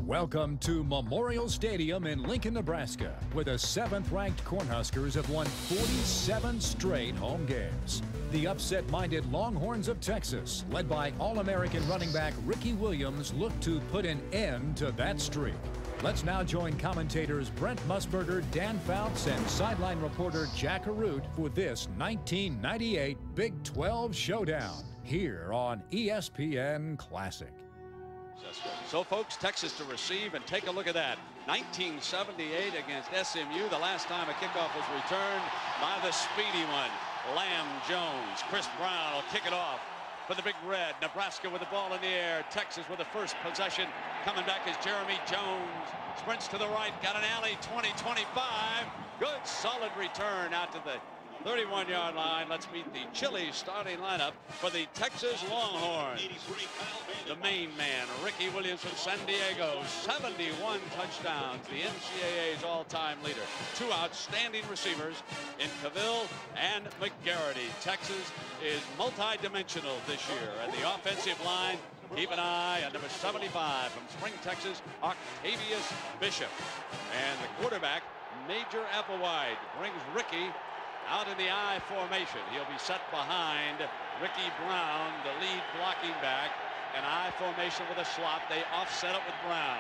Welcome to Memorial Stadium in Lincoln, Nebraska, where the 7th-ranked Cornhuskers have won 47 straight home games. The upset-minded Longhorns of Texas, led by All-American running back Ricky Williams, look to put an end to that streak. Let's now join commentators Brent Musburger, Dan Fouts, and sideline reporter Jack Arute for this 1998 Big 12 Showdown here on ESPN Classic. So, folks, Texas to receive, and take a look at that. 1978 against SMU, the last time a kickoff was returned by the speedy one, Lamb Jones. Chris Brown will kick it off for the Big Red. Nebraska with the ball in the air. Texas with the first possession. Coming back is Jeremy Jones. Sprints to the right, got an alley, 20-25. Good, solid return out to the 31-yard line. Let's meet the chilly starting lineup for the Texas Longhorns. The main man, Ricky Williams from San Diego, 71 touchdowns, the NCAA's all-time leader. Two outstanding receivers in Cavill and McGarity. Texas is multi-dimensional this year, and the offensive line, keep an eye on number 75 from Spring, Texas, Octavius Bishop. And the quarterback, Major Applewhite, brings Ricky out in the I formation. He'll be set behind Ricky Brown, the lead blocking back. An I formation with a slot. They offset it with Brown.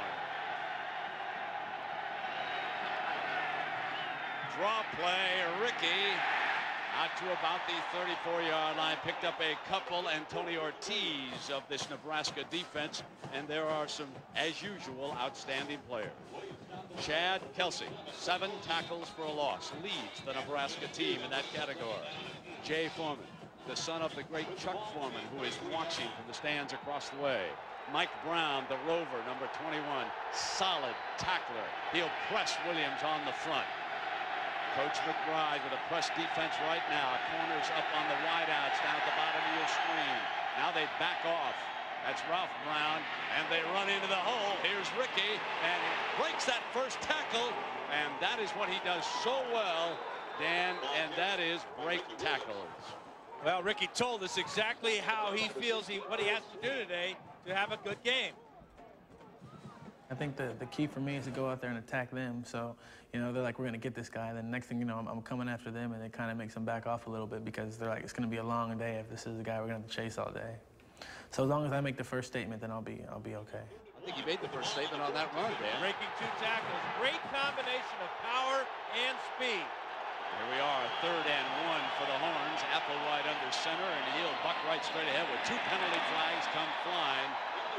Draw play, Ricky out to about the 34-yard line. Picked up a couple. Antonio Ortiz of this Nebraska defense. And there are some, as usual, outstanding players. Chad Kelsey, 7 tackles for a loss, leads the Nebraska team in that category. Jay Foreman, the son of the great Chuck Foreman, who is watching from the stands across the way. Mike Brown, the rover, number 21, solid tackler. He'll press Williams on the front. Coach McBride with a press defense right now. Corners up on the wideouts down at the bottom of your screen. Now they back off. That's Ralph Brown, and they run into the hole. Here's Ricky, and he breaks that first tackle, and that is what he does so well, Dan, and that is break tackles. Well, Ricky told us exactly how he feels, what he has to do today to have a good game. I think the key for me is to go out there and attack them. So, you know, they're like, we're going to get this guy. Then next thing you know, I'm coming after them, and it kind of makes them back off a little bit because they're like, it's going to be a long day if this is the guy we're going to chase all day. So as long as I make the first statement, then I'll be okay. I think you made the first statement on that run, Dan. Breaking 2 tackles. Great combination of power and speed. Here we are, 3rd and 1 for the Horns. Applewhite under center, and he'll buck right straight ahead with 2 penalty flags come flying.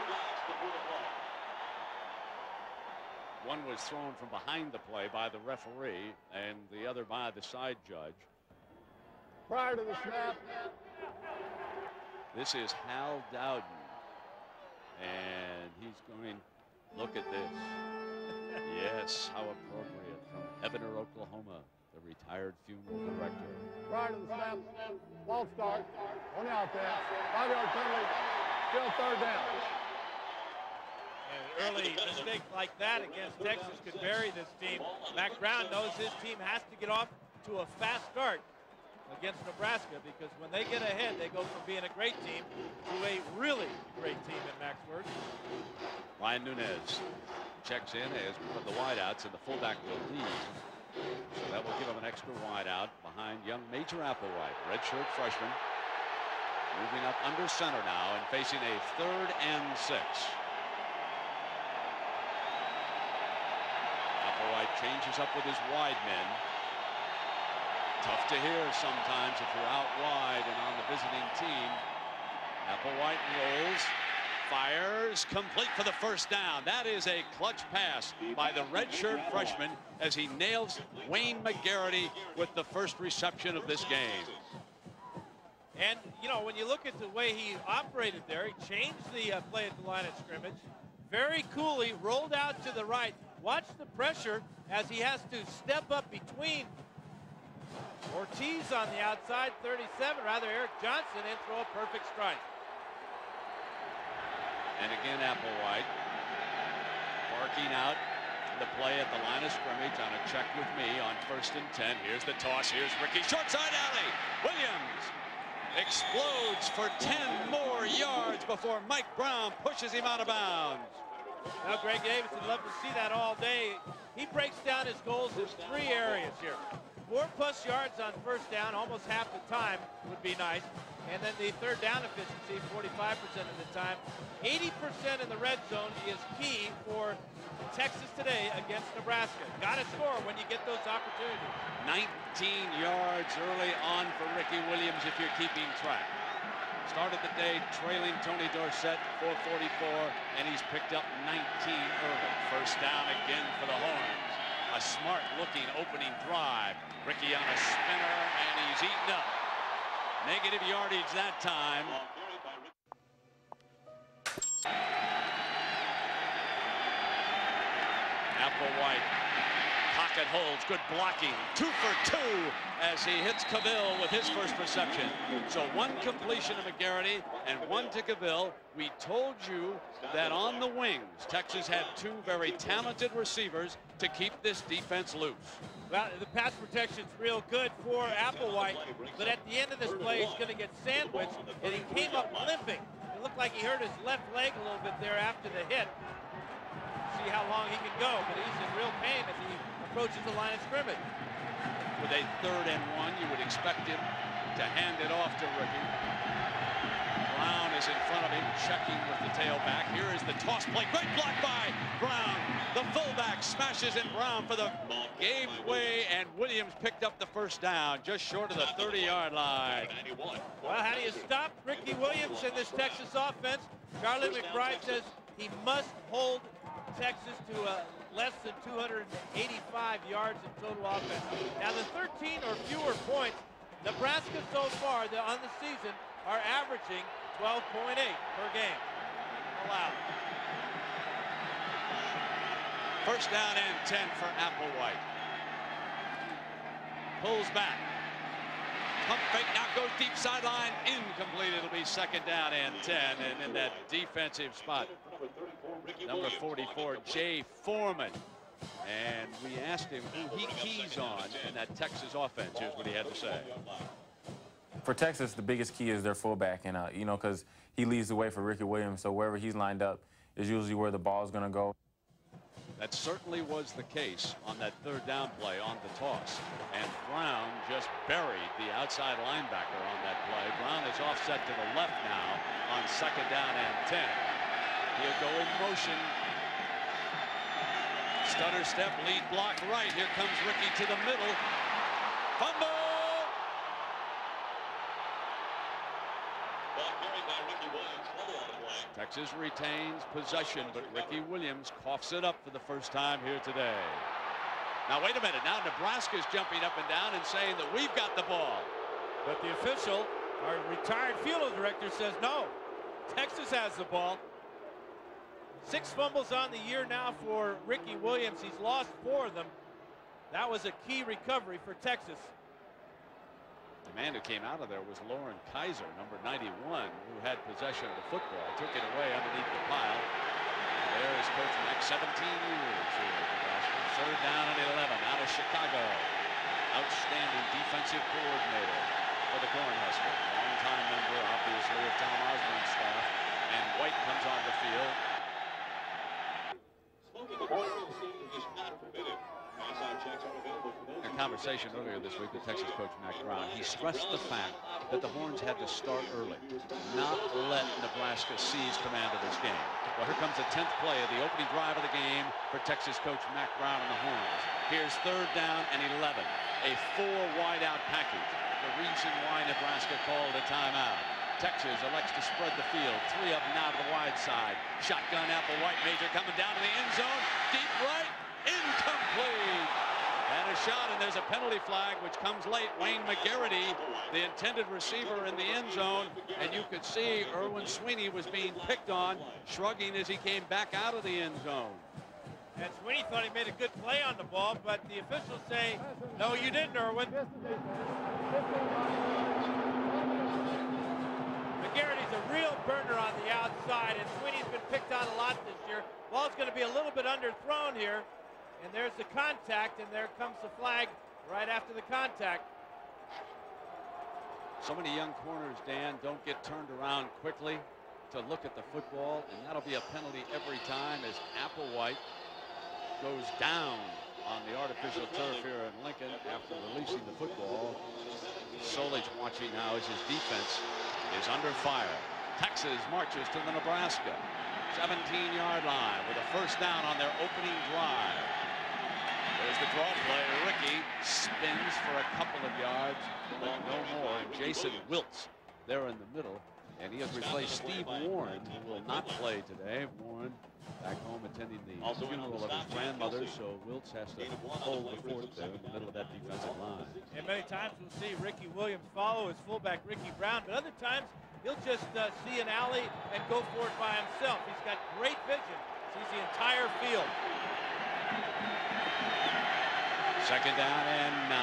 One was thrown from behind the play by the referee, and the other by the side judge. Prior to the snap. This is Hal Dowden, and he's going, look at this. Yes, how appropriate, from Ebener, Oklahoma, the retired funeral director. Prior to the snap, ball start, on the offense, 5-yard penalty, still 3rd down. An early mistake like that against Texas could bury this team. Mac Brown knows his team has to get off to a fast start against Nebraska, because when they get ahead, they go from being a great team to a really great team in Mac's words. Ryan Nunez checks in as one of the wideouts, and the fullback will lead. So that will give him an extra wideout behind young Major Applewhite, redshirt freshman. Moving up under center now and facing a 3rd and 6. Applewhite changes up with his wide men. Tough to hear sometimes if you're out wide and on the visiting team. Applewhite rolls, fires, complete for the first down. That is a clutch pass by the redshirt freshman as he nails Wayne McGarity with the first reception of this game. And, you know, when you look at the way he operated there, he changed the play at the line of scrimmage. Very coolly rolled out to the right. Watch the pressure as he has to step up between Ortiz on the outside, 37, rather Eric Johnson, and throw a perfect strike. And again, Applewhite barking out the play at the line of scrimmage on a check with me on 1st and 10. Here's the toss. Here's Ricky. Short side alley. Williams explodes for 10 more yards before Mike Brown pushes him out of bounds. Now, Greg Davidson, love to see that all day. He breaks down his goals in 3 areas here. 4+ yards on first down, almost half the time would be nice. And then the third down efficiency, 45% of the time. 80% in the red zone is key for Texas today against Nebraska. Got to score when you get those opportunities. 19 yards early on for Ricky Williams, if you're keeping track. Started the day trailing Tony Dorsett, 444, and he's picked up 19 early. First down again for the Horns. A smart-looking opening drive. Ricky on a spinner, and he's eaten up. Negative yardage that time. Applewhite. Pocket holds. Good blocking. 2 for 2 as he hits Cavill with his first reception. So 1 completion to McGarity and 1 to Cavill. We told you that on the wings, Texas had 2 very talented receivers to keep this defense loose. Well, the pass protection's real good for Applewhite, but at the end of this play, he's going to get sandwiched, and he came up limping. It looked like he hurt his left leg a little bit there after the hit. See how long he can go, but he's in real pain as he approaches the line of scrimmage. With a 3rd and 1, you would expect him to hand it off to Ricky. Brown is in front of him, checking with the tailback. Here is the toss play. Great block by Brown. The fullback smashes in. Brown for the gave way, and Williams picked up the first down just short of the 30-yard line. Well, how do you stop Ricky Williams in this Texas offense? Charlie McBride says he must hold Texas to less than 285 yards in total offense. Now, the 13 or fewer points, Nebraska so far on the season are averaging 12.8 per game allowed. First down and 10 for Applewhite. Pulls back. Pump fake now goes deep sideline. Incomplete. It'll be 2nd down and 10. And in that defensive spot, number 44, Jay Foreman. And we asked him who he keys on in that Texas offense. Here's what he had to say. For Texas, the biggest key is their fullback, and you know, because he leads the way for Ricky Williams, so wherever he's lined up is usually where the ball is going to go. That certainly was the case on that 3rd down play on the toss. And Brown just buried the outside linebacker on that play. Brown is offset to the left now on 2nd down and 10. He'll go in motion. Stutter step, lead block right. Here comes Ricky to the middle. Fumble! Texas retains possession, but Ricky Williams coughs it up for the first time here today. Now, wait a minute. Now Nebraska's jumping up and down and saying that we've got the ball. But the official, our retired field director, says no. Texas has the ball. 6 fumbles on the year now for Ricky Williams. He's lost 4 of them. That was a key recovery for Texas. The man who came out of there was Lauren Kaiser, number 91, who had possession of the football. Took it away underneath the pile. And there is Coach Mack, 17 years here at Nebraska. 3rd down and 11 out of Chicago. Outstanding defensive coordinator for the Cornhuskers. Long-time member, obviously, of Tom Osborne's staff. And White comes on the field. In a conversation earlier this week with Texas coach Mack Brown, he stressed the fact that the Horns had to start early, not let Nebraska seize command of this game. Well, here comes the 10th play of the opening drive of the game for Texas coach Mack Brown and the Horns. Here's 3rd down and 11, a 4 wide-out package. The reason why Nebraska called a timeout. Texas elects to spread the field. 3 of them now to the wide side. Shotgun Applewhite, Major coming down to the end zone. Deep right, incomplete. And a shot, and there's a penalty flag, which comes late. Wayne McGarity, the intended receiver in the end zone, and you could see Erwin Sweeney was being picked on, shrugging as he came back out of the end zone. And Sweeney thought he made a good play on the ball, but the officials say, no, you didn't, Erwin. McGarity's a real burner on the outside, and Sweeney's been picked on a lot this year. Ball's going to be a little bit underthrown here. And there's the contact, and there comes the flag right after the contact. So many young corners, Dan, don't get turned around quickly. to look at the football, and that'll be a penalty every time as Applewhite goes down on the artificial turf here in Lincoln after releasing the football. Solich watching now as his defense is under fire. Texas marches to the Nebraska 17-yard line with a first down on their opening drive. There's the draw play. Ricky spins for a couple of yards, but no more. And Jason Wiltz there in the middle. And he has replaced Steve Warren, who will not play today. Warren back home attending the funeral of his grandmother, so Wiltz has to hold the fort there in the middle of that defensive line. And many times we'll see Ricky Williams follow his fullback Ricky Brown, but other times he'll just see an alley and go for it by himself. He's got great vision, sees the entire field. Second down and 9.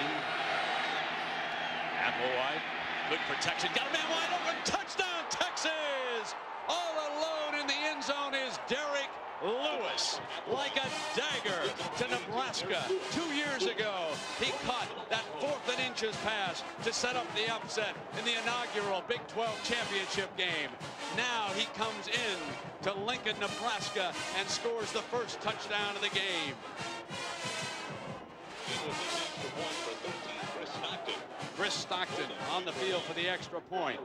Applewhite, good protection, got a man wide open, touchdown Texas! All alone in the end zone is Derek Lewis, like a dagger to Nebraska. 2 years ago, he caught that 4th and inches pass to set up the upset in the inaugural Big 12 championship game. Now he comes in to Lincoln, Nebraska, and scores the first touchdown of the game. Chris Stockton on the field for the extra point.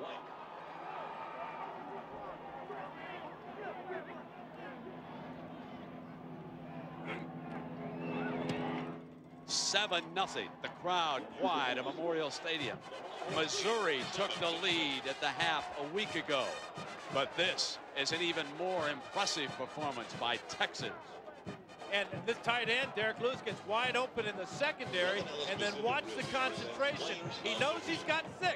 $7-0. The crowd quiet at Memorial Stadium. Missouri took the lead at the half a week ago, but this is an even more impressive performance by Texas. And this tight end, Derek Lewis, gets wide open in the secondary, and then watch the concentration. He knows he's got 6.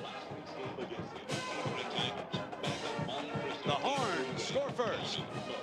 The Horns score first.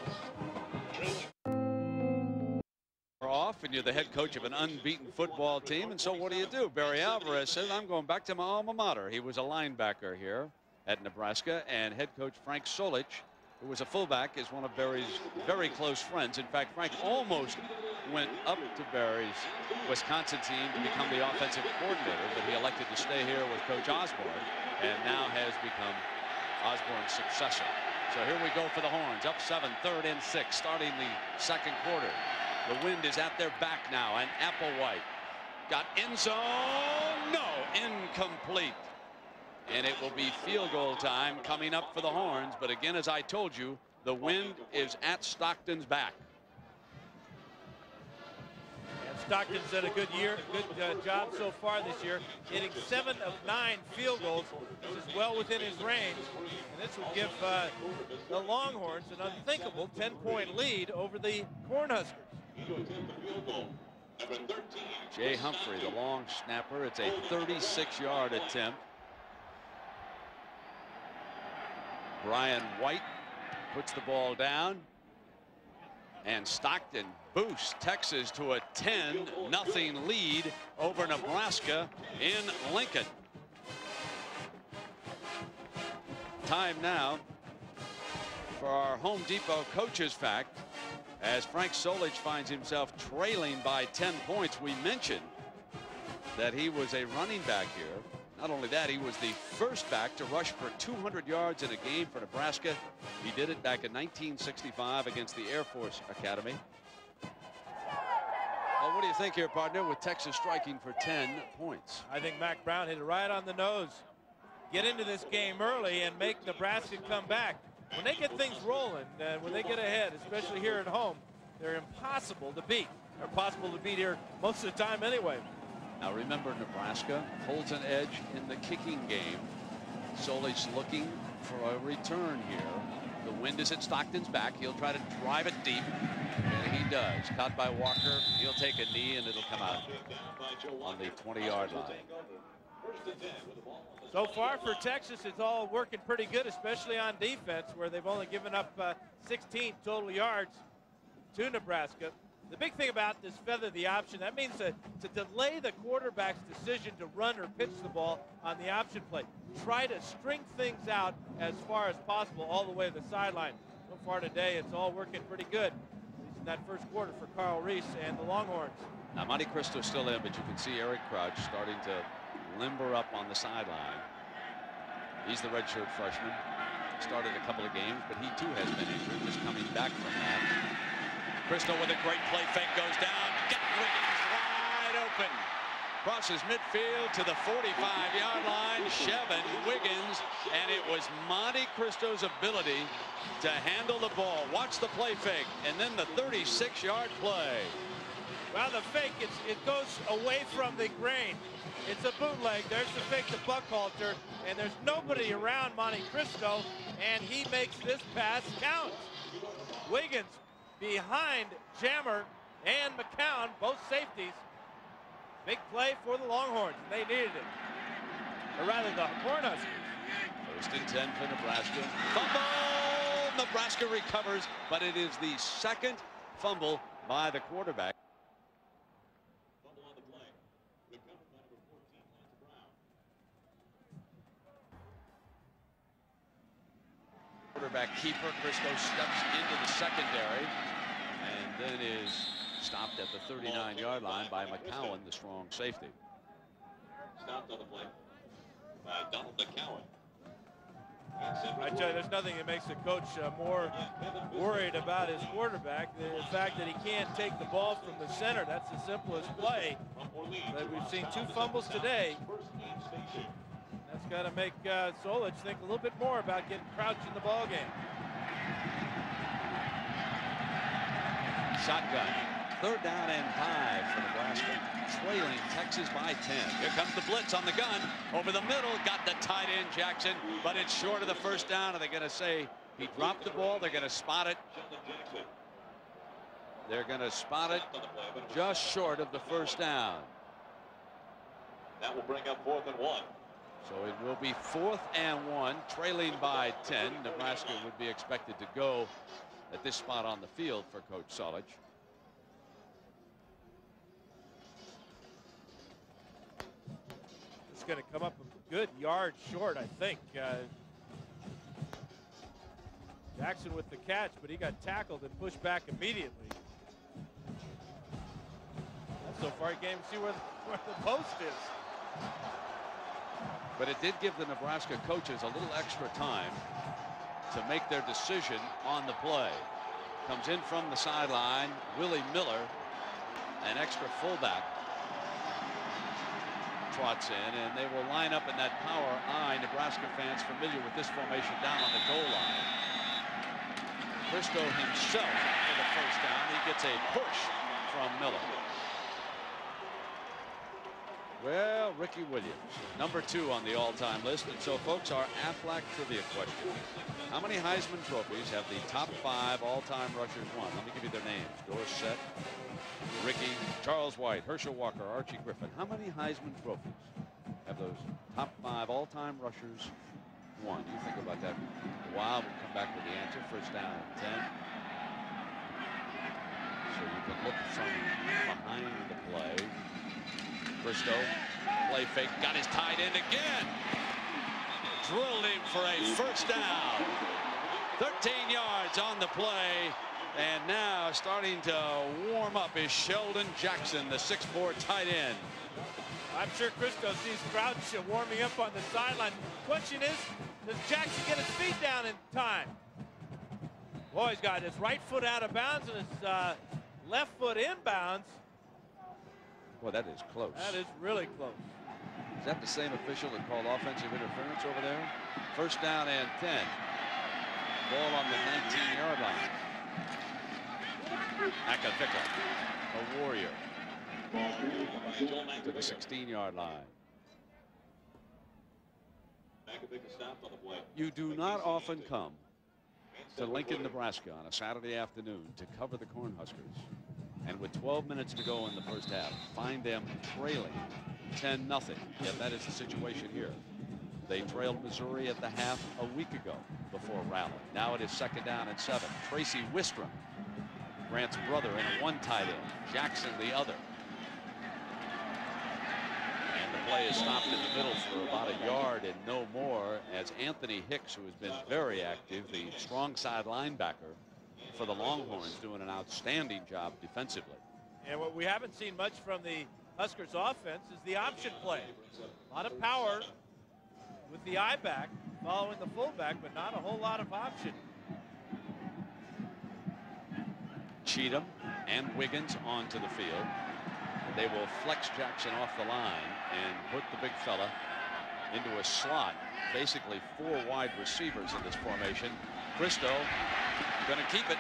Off, and you're the head coach of an unbeaten football team, and so what do? Barry Alvarez says, I'm going back to my alma mater. He was a linebacker here at Nebraska, and head coach Frank Solich, who was a fullback, is one of Barry's very close friends. In fact, Frank almost went up to Barry's Wisconsin team to become the offensive coordinator, but he elected to stay here with Coach Osborne, and now has become Osborne's successor. So here we go for the Horns, up 7, 3rd and 6, starting the second quarter. The wind is at their back now, and Applewhite got end zone, no, incomplete. And it will be field goal time coming up for the Horns. But again, as I told you, the wind is at Stockton's back. And Stockton's done a good job so far this year, hitting 7 of 9 field goals. This is well within his range. And this will give the Longhorns an unthinkable 10-point lead over the Cornhuskers. Jay Humphrey, the long snapper. It's a 36-yard attempt. Brian White puts the ball down, and Stockton boosts Texas to a 10-0 lead over Nebraska in Lincoln. Time now for our Home Depot coaches fact, as Frank Solich finds himself trailing by 10 points. We mentioned that he was a running back here. Not only that, he was the first back to rush for 200 yards in a game for Nebraska. He did it back in 1965 against the Air Force Academy. Well, what do you think here, partner, with Texas striking for 10 points? I think Mac Brown hit it right on the nose. Get into this game early and make Nebraska come back. When they get things rolling, when they get ahead, especially here at home, they're impossible to beat. They're impossible to beat here most of the time anyway. Now remember, Nebraska holds an edge in the kicking game. Solich looking for a return here. The wind is at Stockton's back. He'll try to drive it deep, and he does. Caught by Walker. He'll take a knee, and it'll come out on the 20-yard line. So far for Texas, it's all working pretty good, especially on defense, where they've only given up 16 total yards to Nebraska. The big thing about this feather the option, that means to delay the quarterback's decision to run or pitch the ball on the option play. Try to string things out as far as possible all the way to the sideline. So far today, it's all working pretty good, at least in that first quarter for Carl Reese and the Longhorns. Now Monte Cristo's still in, but you can see Eric Crouch starting to limber up on the sideline. He's the redshirt freshman. started a couple of games, but he too has been injured, just coming back from that. Cristo with a great play fake goes down. Got Wiggins wide open. Crosses midfield to the 45-yard line. Chevin Wiggins, and it was Monte Cristo's ability to handle the ball. Watch the play fake, and then the 36-yard play. Well, the fake, it goes away from the grain. It's a bootleg. There's the fake to Buckhalter, and there's nobody around Monte Cristo, and he makes this pass count. Wiggins behind Jammer and McCown, both safeties. Big play for the Longhorns. They needed it. Or rather, the Cornhuskers. First and 10 for Nebraska. Fumble! Nebraska recovers, but it is the second fumble by the quarterback. Fumble on the play. Recovered by number 14, Lance Brown. Quarterback keeper. Cristo steps into the secondary and then is stopped at the 39-yard line by McCowan, the strong safety. Stopped on the play by Donald McCowan. I tell you, there's nothing that makes a coach more worried about his quarterback than the fact that he can't take the ball from the center. That's the simplest play. But we've seen 2 fumbles today. That's got to make Solich think a little bit more about getting crouched in the ball game. Shotgun. 3rd down and 5 for Nebraska, trailing Texas by 10. Here comes the blitz on the gun. Over the middle, got the tight end Jackson, but it's short of the first down. Are they going to say he dropped the ball? They're going to spot it. They're going to spot it just short of the first down. That will bring up 4th and 1. So it will be 4th and 1, trailing by 10. Nebraska would be expected to go at this spot on the field for Coach Solich. It's going to come up a good yard short, I think. Jackson with the catch, but he got tackled and pushed back immediately. And so far, he can't even see where the post is. But it did give the Nebraska coaches a little extra time to make their decision on the play. Comes in from the sideline, Willie Miller, an extra fullback, trots in, and they will line up in that power I. Nebraska fans familiar with this formation down on the goal line. Cristo himself for the first down. He gets a push from Miller. Well, Ricky Williams, number 2 on the all-time list. And so, folks, our Aflac trivia question. How many Heisman trophies have the top 5 all-time rushers won? Let me give you their names. Dorsett, Ricky, Charles White, Herschel Walker, Archie Griffin. How many Heisman trophies have those top 5 all-time rushers won? You think about that a while. We'll come back with the answer. First down and 10. So you can look from behind the play. Cristo, play fake, got his tight end again. Drilled him for a first down. 13 yards on the play. And now starting to warm up is Sheldon Jackson, the 6'4" tight end. I'm sure Cristo sees Crouch warming up on the sideline. Question is, does Jackson get his feet down in time? Boy, he's got his right foot out of bounds and his left foot inbounds. Boy, that is close. That is really close. Is that the same official that called offensive interference over there? First down and 10. Ball on the 19-yard line. Akavika, a warrior, to the 16-yard line. You do not often come to Lincoln, Nebraska on a Saturday afternoon to cover the Cornhuskers, and with 12 minutes to go in the first half, find them trailing 10-0. Yet that is the situation here. They trailed Missouri at the half a week ago before rally. Now it is 2nd down and 7. Tracy Wistrom, Grant's brother, and one tight end. Jackson the other. And the play is stopped in the middle for about a yard and no more, as Anthony Hicks, who has been very active, the strong side linebacker for the Longhorns, doing an outstanding job defensively. And what we haven't seen much from the Huskers offense is the option play. A lot of power with the eye back. following the fullback, but not a whole lot of option. Cheatham and Wiggins onto the field. They will flex Jackson off the line and put the big fella into a slot. Basically 4 wide receivers in this formation. Cristo going to keep it.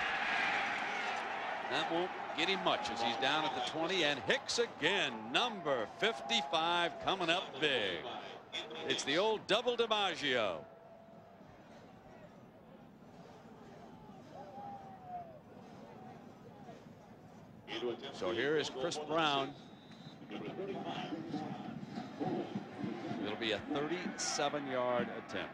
That won't get him much as he's down at the 20, and Hicks again, number 55, coming up big. It's the old double DiMaggio. So here is Chris Brown. It'll be a 37-yard attempt.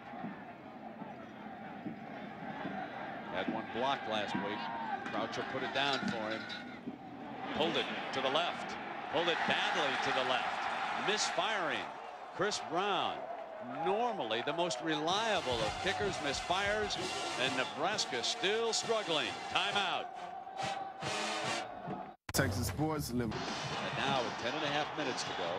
Had one block last week. Crouch will put it down for him. Pulled it to the left. Pulled it badly to the left. Misfiring. Chris Brown, normally the most reliable of kickers, misfires, and Nebraska still struggling. Timeout. Texas sports live. And now with 10.5 minutes to go,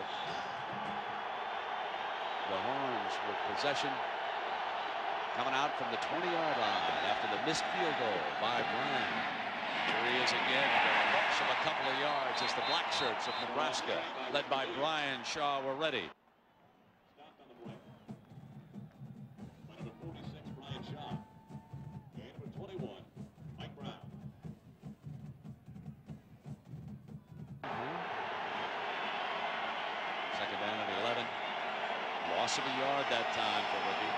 the Horns with possession, coming out from the 20-yard line after the missed field goal by Brown. Here he is again, a loss of a couple of yards as the black shirts of Nebraska, led by Brian Shaw, were ready. Number 46, Brian Shaw. And number 21, Mike Brown. Second down and 11. Loss of a yard that time for Ricky.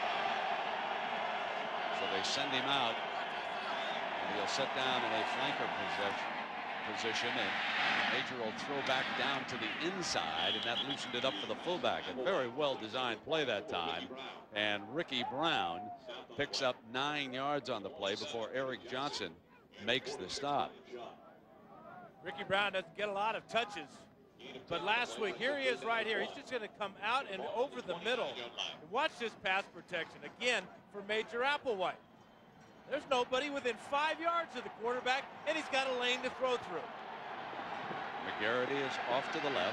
So they send him out. And he'll sit down in a flanker position, and Major will throw back down to the inside, and that loosened it up for the fullback. A very well designed play that time. And Ricky Brown picks up 9 yards on the play before Eric Johnson makes the stop. Ricky Brown doesn't get a lot of touches, but last week, here he is right here. He's just going to come out and over the middle. And watch this pass protection again for Major Applewhite. There's nobody within 5 yards of the quarterback, and he's got a lane to throw through. McGarity is off to the left.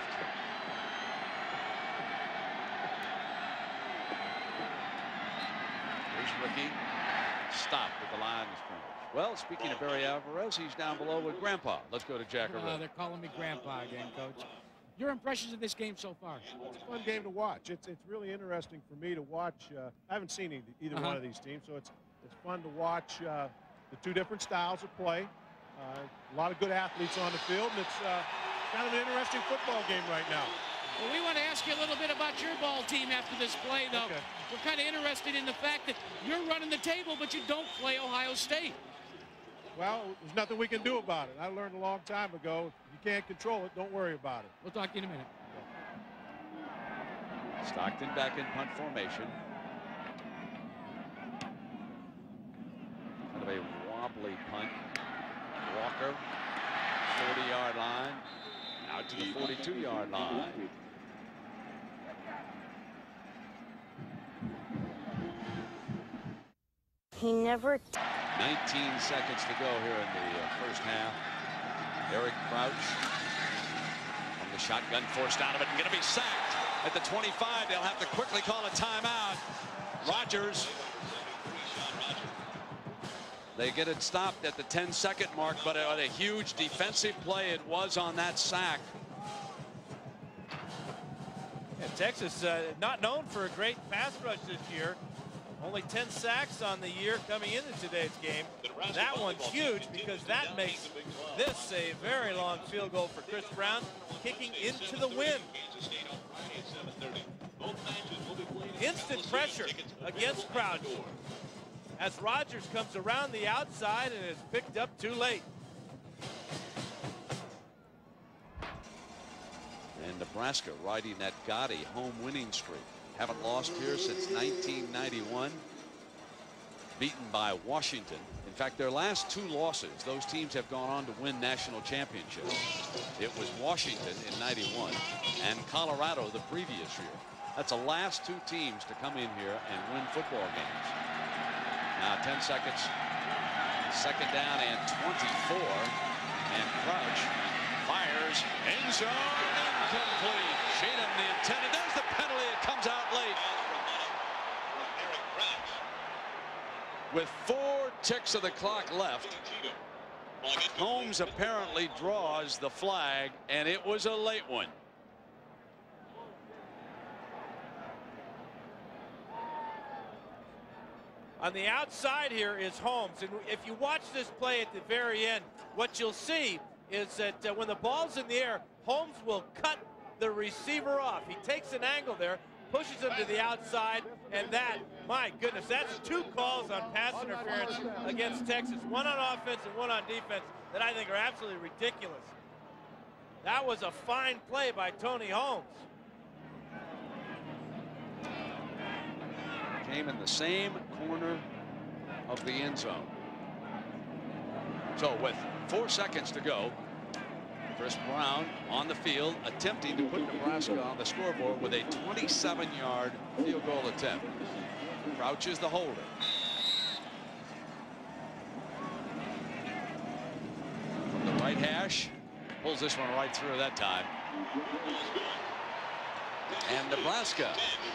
Here's Ricky. Stopped at the line of scrimmage. Well, speaking of Barry Alvarez, he's down below with Grandpa. Let's go to Jack Arroyo. They're calling me Grandpa again, Coach. Your impressions of this game so far? It's a fun game to watch. It's really interesting for me to watch. I haven't seen either one of these teams, so it's fun to watch the two different styles of play. A lot of good athletes on the field, and it's kind of an interesting football game right now. Well, we want to ask you a little bit about your ball team after this play, though. Okay. We're kind of interested in the fact that you're running the table, but you don't play Ohio State. Well, there's nothing we can do about it. I learned a long time ago, if you can't control it, don't worry about it. We'll talk to you in a minute. Stockton back in punt formation. Kind of a wobbly punt. Walker, 40-yard line, out to the 42-yard line. He never. 19 seconds to go here in the first half. Eric Crouch from the shotgun, forced out of it and going to be sacked at the 25. They'll have to quickly call a timeout. Rogers. They get it stopped at the 10-second mark, but what a huge defensive play it was on that sack. Yeah, Texas not known for a great pass rush this year. Only 10 sacks on the year coming into today's game. That one's huge because that makes this a very long field goal for Chris Brown, kicking into the wind. Instant pressure against Crouch as Rogers comes around the outside and is picked up too late. And Nebraska riding that gaudy home winning streak. Haven't lost here since 1991. Beaten by Washington. In fact, their last 2 losses, those teams have gone on to win national championships. It was Washington in '91 and Colorado the previous year. That's the last 2 teams to come in here and win football games. Now 10 seconds. Second down and 24. And Crouch fires. End zone. Incomplete. Cheatham the intended. There's the penalty. It comes out late. With 4 ticks of the clock left, Holmes apparently draws the flag, and it was a late one. On the outside here is Holmes, and if you watch this play at the very end, what you'll see is that when the ball's in the air, Holmes will cut the receiver off. He takes an angle there, pushes him to the outside, and that, my goodness, that's 2 calls on pass interference against Texas, one on offense and one on defense, that I think are absolutely ridiculous. That was a fine play by Tony Holmes. Came in the same corner of the end zone. So with 4 seconds to go, Chris Brown on the field attempting to put Nebraska on the scoreboard with a 27-yard field goal attempt. Crouch is the holder. From the right hash, pulls this one right through that time. And Nebraska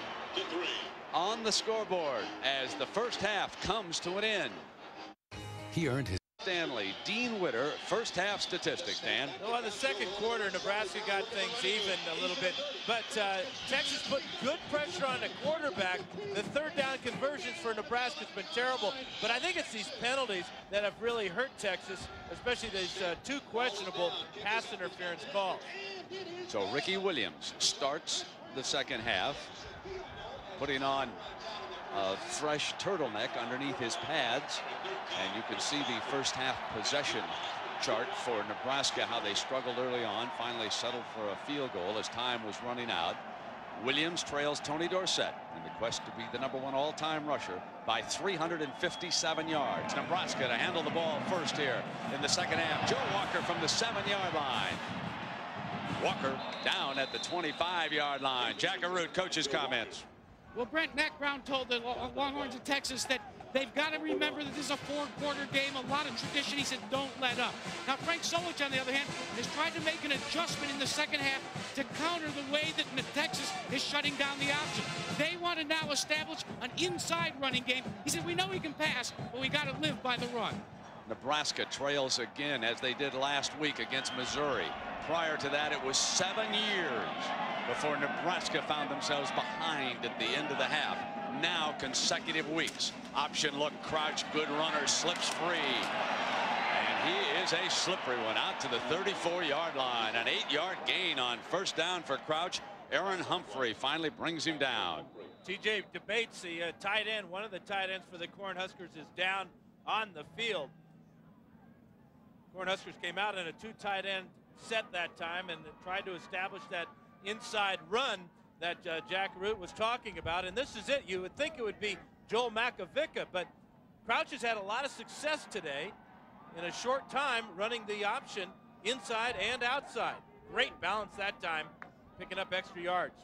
on the scoreboard as the first half comes to an end. He earned his Stanley, Dean Witter, first half statistics, Dan. Well, in the second quarter, Nebraska got things even a little bit, but Texas put good pressure on the quarterback. The third down conversions for Nebraska has been terrible, but I think it's these penalties that have really hurt Texas, especially these 2 questionable pass interference calls. So Ricky Williams starts the second half, putting on a fresh turtleneck underneath his pads, and you can see the first half possession chart for Nebraska, how they struggled early on, finally settled for a field goal as time was running out. Williams trails Tony Dorsett in the quest to be the #1 all-time rusher by 357 yards. Nebraska to handle the ball first here in the second half. Joe Walker from the 7-yard line. Walker down at the 25-yard line. Jack Arute, coach's comments. Well, Brent, Mac Brown told the Longhorns of Texas that they've got to remember that this is a 4-quarter game, a lot of tradition. He said, don't let up. Now, Frank Solich, on the other hand, has tried to make an adjustment in the second half to counter the way that Texas is shutting down the option. They want to now establish an inside running game. He said, we know we can pass, but we got to live by the run. Nebraska trails again, as they did last week against Missouri. Prior to that, it was 7 years before Nebraska found themselves behind at the end of the half. Now consecutive weeks. Option look, Crouch, good runner, slips free. And he is a slippery one out to the 34-yard line. An 8-yard gain on first down for Crouch. Aaron Humphrey finally brings him down. TJ Debates, the tight end, one of the tight ends for the Cornhuskers, is down on the field. Cornhuskers came out in a 2 tight end set that time and tried to establish that inside run that Jack Arute was talking about, and this is it. You would think it would be Joel Makovica, but Crouch has had a lot of success today in a short time running the option inside and outside. Great balance that time, picking up extra yards.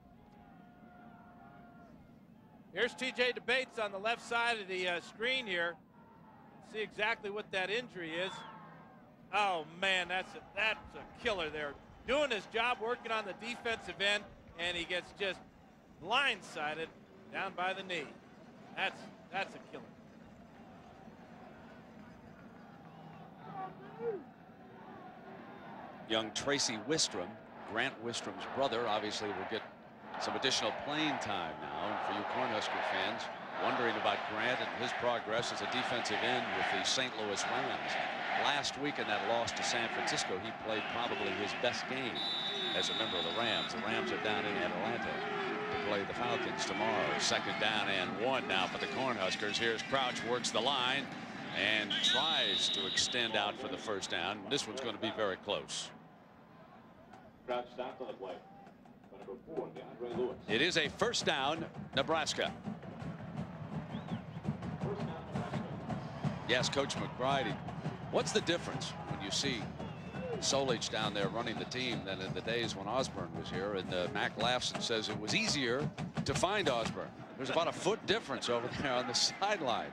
Here's TJ Debates on the left side of the screen here. See exactly what that injury is. Oh man, that's a killer there. Doing his job, working on the defensive end, and he gets just blindsided down by the knee. That's a killer. Young Tracy Wistrom, Grant Wistrom's brother, obviously will get some additional playing time now. And for you Cornhusker fans wondering about Grant and his progress as a defensive end with the St. Louis Rams. Last week in that loss to San Francisco, he played probably his best game as a member of the Rams. The Rams are down in Atlanta to play the Falcons tomorrow. Second down and 1 now for the Cornhuskers. Here's Crouch, works the line and tries to extend out for the first down. This one's going to be very close. Crouch stopped on the play. Number 4, DeAndre Lewis. It is a first down, Nebraska. Yes, Coach McBride. What's the difference when you see Solich down there running the team than in the days when Osborne was here? And Mac laughs and says it was easier to find Osborne. There's about a foot difference over there on the sideline.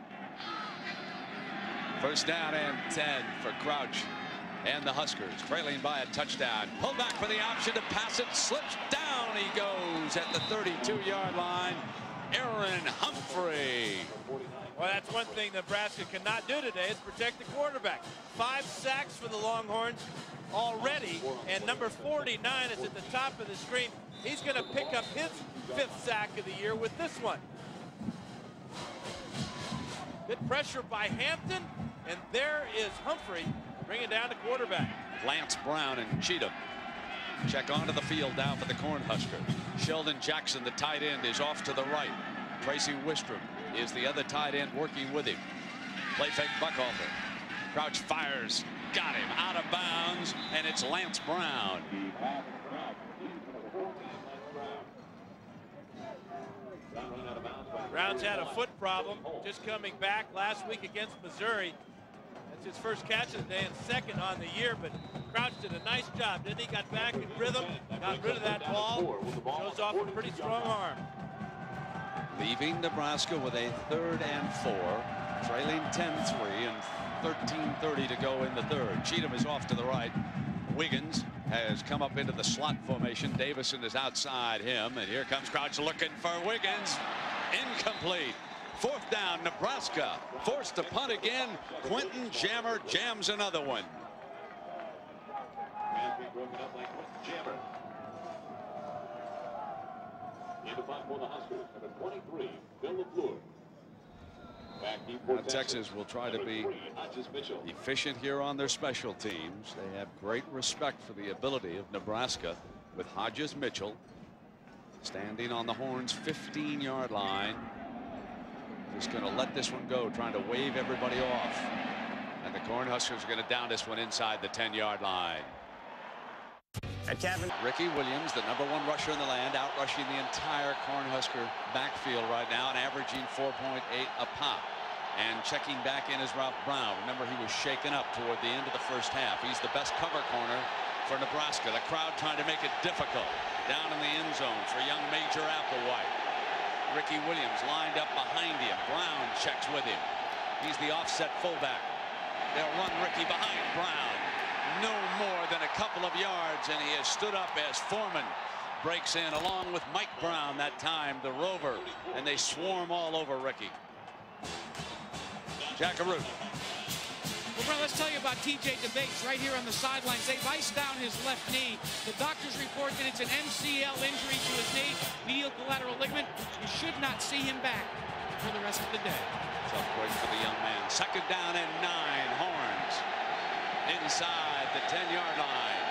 First down and 10 for Crouch and the Huskers, trailing by a touchdown. Pull back for the option to pass it, slips down. He goes at the 32-yard line. Aaron Humphrey. Well, that's one thing Nebraska cannot do today is protect the quarterback. 5 sacks for the Longhorns already, and number 49 is at the top of the screen. He's going to pick up his 5th sack of the year with this one. Good pressure by Hampton, and there is Humphrey bringing down the quarterback. Lance Brown and Cheatham check onto the field now for the Cornhusker. Sheldon Jackson, the tight end, is off to the right. Tracy Wistrom is the other tight end working with him. Play fake Buckhalter. Crouch fires. Got him out of bounds, and it's Lance Brown. Brown's had a foot problem, just coming back last week against Missouri. That's his first catch of the day and 2nd on the year, but Crouch did a nice job, didn't he? Got back in rhythm, got rid of that ball, shows off a pretty strong arm. Leaving Nebraska with a 3rd and 4, trailing 10-3 and 13:30 to go in the 3rd. Cheatham is off to the right. Wiggins has come up into the slot formation. Davison is outside him, and here comes Crouch looking for Wiggins. Incomplete. 4th down, Nebraska forced to punt again. Quentin Jammer jams another one. Texas will try to be efficient here on their special teams. They have great respect for the ability of Nebraska with Hodges Mitchell standing on the Horns' 15-yard line. Just going to let this one go, trying to wave everybody off. And the Cornhuskers are going to down this one inside the 10-yard line. Ricky Williams, the #1 rusher in the land, out rushing the entire Cornhusker backfield right now and averaging 4.8 a pop. And checking back in is Ralph Brown. Remember, he was shaken up toward the end of the first half. He's the best cover corner for Nebraska. The crowd trying to make it difficult down in the end zone for young Major Applewhite. Ricky Williams lined up behind him. Brown checks with him. He's the offset fullback. They'll run Ricky behind Brown. No more than a couple of yards, and he has stood up as Foreman breaks in along with Mike Brown that time, the Rover, and they swarm all over Ricky. Jackaroo. Well, bro, let's tell you about TJ DeBates right here on the sidelines. They've iced down his left knee. The doctors report that it's an MCL injury to his knee, medial collateral ligament. You should not see him back for the rest of the day. Tough break for the young man. 2nd down and 9. Horns inside the 10-yard line.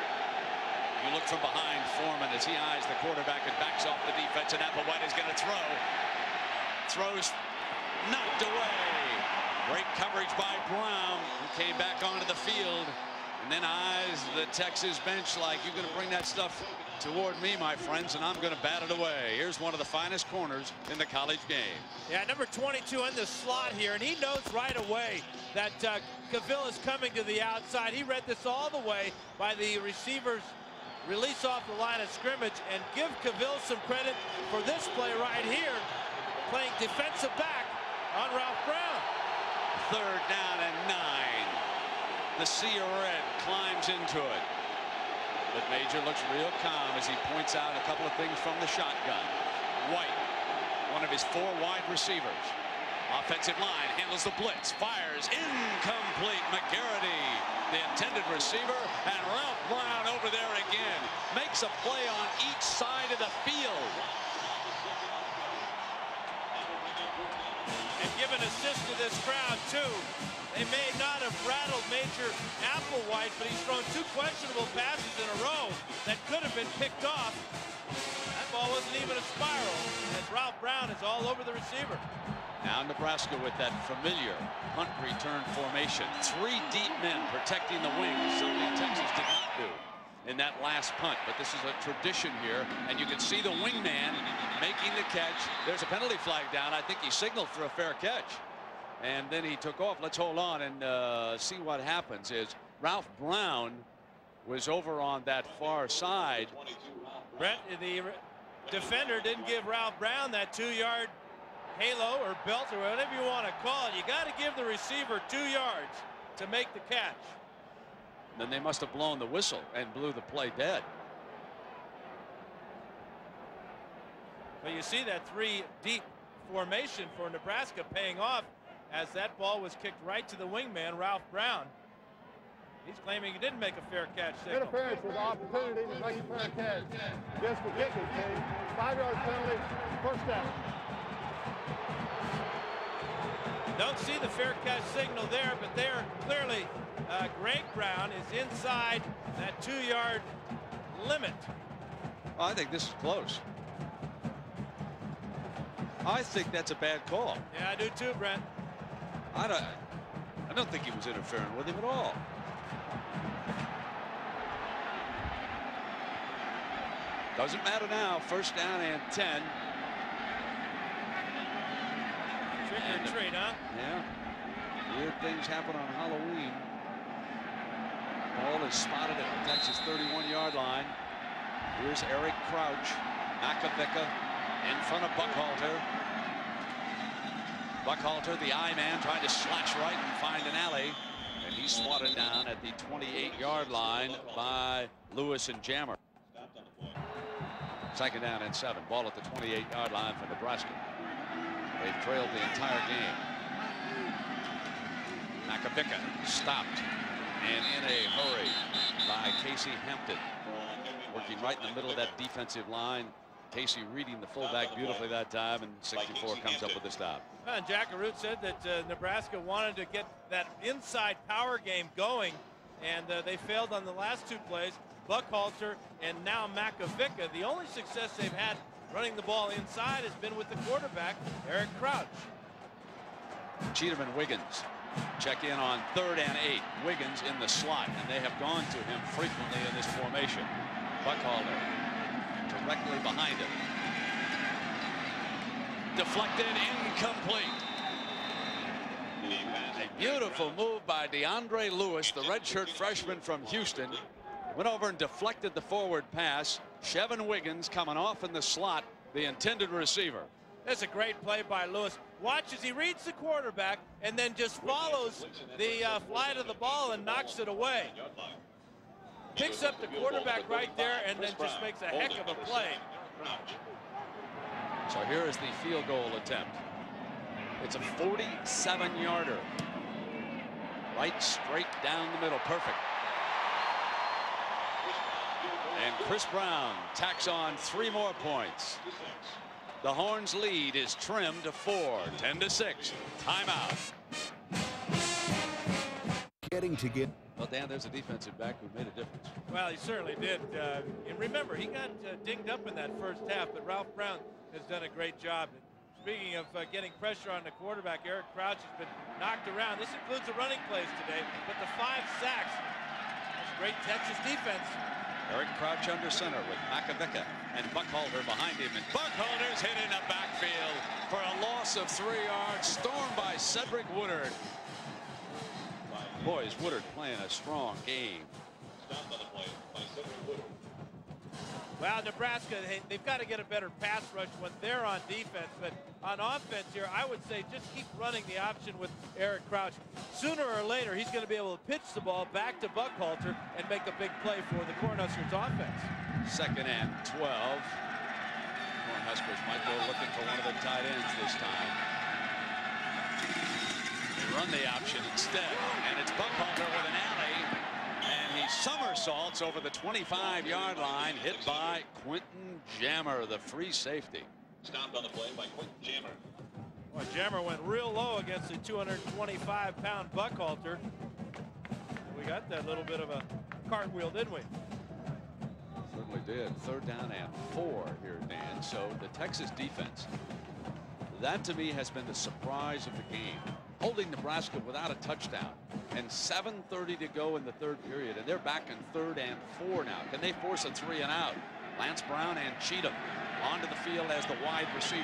You look from behind Foreman as he eyes the quarterback and backs off the defense, and Applewhite is going to throw. Throws knocked away. Great coverage by Brown, who came back onto the field and then eyes the Texas bench like, you're going to bring that stuff toward me, my friends, and I'm going to bat it away. Here's one of the finest corners in the college game. Yeah, number 22 in the slot here, and he knows right away that Cavill is coming to the outside. He read this all the way by the receiver's release off the line of scrimmage, and give Cavill some credit for this play right here, playing defensive back on Ralph Brown. 3rd down and 9. The Sea of Red climbs into it. But Major looks real calm as he points out a couple of things from the shotgun. White, one of his 4 wide receivers. Offensive line handles the blitz, fires, incomplete. McGarity, the intended receiver, and Ralph Brown over there again. Makes a play on each side of the field. And give an assist to this crowd, too. They may not have rattled Major Applewhite, but he's thrown 2 questionable passes in a row that could have been picked off. That ball wasn't even a spiral, as Ralph Brown is all over the receiver. Now Nebraska with that familiar punt return formation. 3 deep men protecting the wings, something Texas did not do in that last punt. But this is a tradition here, and you can see the wingman making the catch. There's a penalty flag down. I think he signaled for a fair catch, and then he took off. Let's hold on and see what happens. Is Ralph Brown was over on that far side. Brett, the defender didn't give Ralph Brown that 2-yard halo or belt or whatever you want to call it. You got to give the receiver 2 yards to make the catch. Then they must have blown the whistle and blew the play dead. But you see that 3 deep formation for Nebraska paying off as that ball was kicked right to the wingman, Ralph Brown. He's claiming he didn't make a fair catch signal. Interference with opportunity to make a fair catch. Against the kicking team. 5-yard penalty, first down. Don't see the fair catch signal there, but there clearly Greg Brown is inside that 2-yard limit. Well, I think this is close. I think that's a bad call. Yeah, I do too, Brent. I don't think he was interfering with him at all. Doesn't matter now. First down and 10. Trick or treat, huh? Yeah. Weird things happen on Halloween. Ball is spotted at the Texas 31-yard line. Here's Eric Crouch. Macavicka in front of Buckhalter. Buckhalter, the eye man, trying to slash right and find an alley. And he's swatted down at the 28-yard line by Lewis and Jammer. Second down and 7. Ball at the 28-yard line for Nebraska. They've trailed the entire game. Macavicka stopped and in a hurry by Casey Hampton. Working right in the middle of that defensive line. Casey reading the fullback beautifully that time, and 64 comes up with the stop. And Jack Arute said that Nebraska wanted to get that inside power game going, and they failed on the last 2 plays. Buckhalter and now Macavicka. The only success they've had running the ball inside has been with the quarterback, Eric Crouch. Cheatham and Wiggins check in on 3rd and 8. Wiggins in the slot, and they have gone to him frequently in this formation. Buckhalter directly behind him. Deflected, incomplete. A beautiful move by DeAndre Lewis, the redshirt freshman from Houston. Went over and deflected the forward pass. Chevin Wiggins coming off in the slot, the intended receiver. That's a great play by Lewis. Watch as he reads the quarterback and then just follows the flight of the ball and knocks it away. Picks up the quarterback right there and then just makes a heck of a play. So here is the field goal attempt. It's a 47-yarder. Right straight down the middle. Perfect. And Chris Brown tacks on 3 more points. The Horns' lead is trimmed to 4, 10-6. Timeout. Well, Dan, there's a defensive back who made a difference. Well, he certainly did. And remember, he got dinged up in that first half, but Ralph Brown has done a great job. Speaking of getting pressure on the quarterback, Eric Crouch has been knocked around. This includes the running plays today, but the 5 sacks. That's great Texas defense. Eric Crouch under center with Macavicka and Buckhalter behind him. And Buckhalter's hit in the backfield for a loss of 3 yards. Stormed by Cedric Woodard. Boy, is Woodard playing a strong game. Well, Nebraska, they've got to get a better pass rush when they're on defense. But on offense here, I would say just keep running the option with Eric Crouch. Sooner or later, he's going to be able to pitch the ball back to Buckhalter and make a big play for the Cornhuskers offense. Second and 12. Cornhuskers might go looking for one of the tight ends this time. They run the option instead, and it's Buckhalter with an alley. And he somersaults over the 25-yard line, hit by Quentin Jammer, the free safety. Stopped on the play by Quentin Jammer. Well, Jammer went real low against the 225-pound Buckhalter. We got that little bit of a cartwheel, didn't we? Certainly did. 3rd down and 4 here, Dan. So the Texas defense, that to me has been the surprise of the game. Holding Nebraska without a touchdown, and 7:30 to go in the 3rd period, and they're back in 3rd and 4 now. Can they force a 3 and out? Lance Brown and Cheatham onto the field as the wide receivers.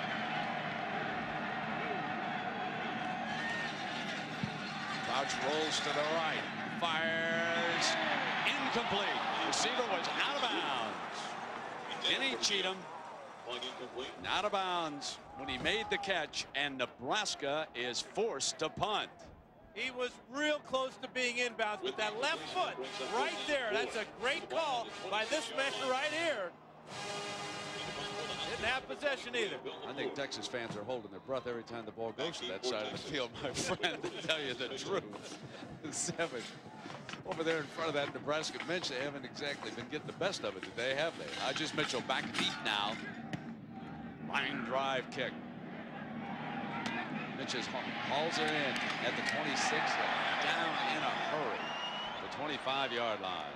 Crouch rolls to the right, fires, incomplete. Receiver was out of bounds. Kenny Cheatham out of bounds when he made the catch, and Nebraska is forced to punt. He was real close to being inbounds, but that left foot right there, that's a great call by this man right here. didn't have possession either. I think Texas fans are holding their breath every time the ball goes to that side of the field, my friend, to tell you the truth. 7 over there in front of that Nebraska bench. They haven't exactly been getting the best of it today, have they? Hodges Mitchell back deep now. Line drive kick. Mitchell hauls it in at the 26, down in a hurry. The 25-yard line.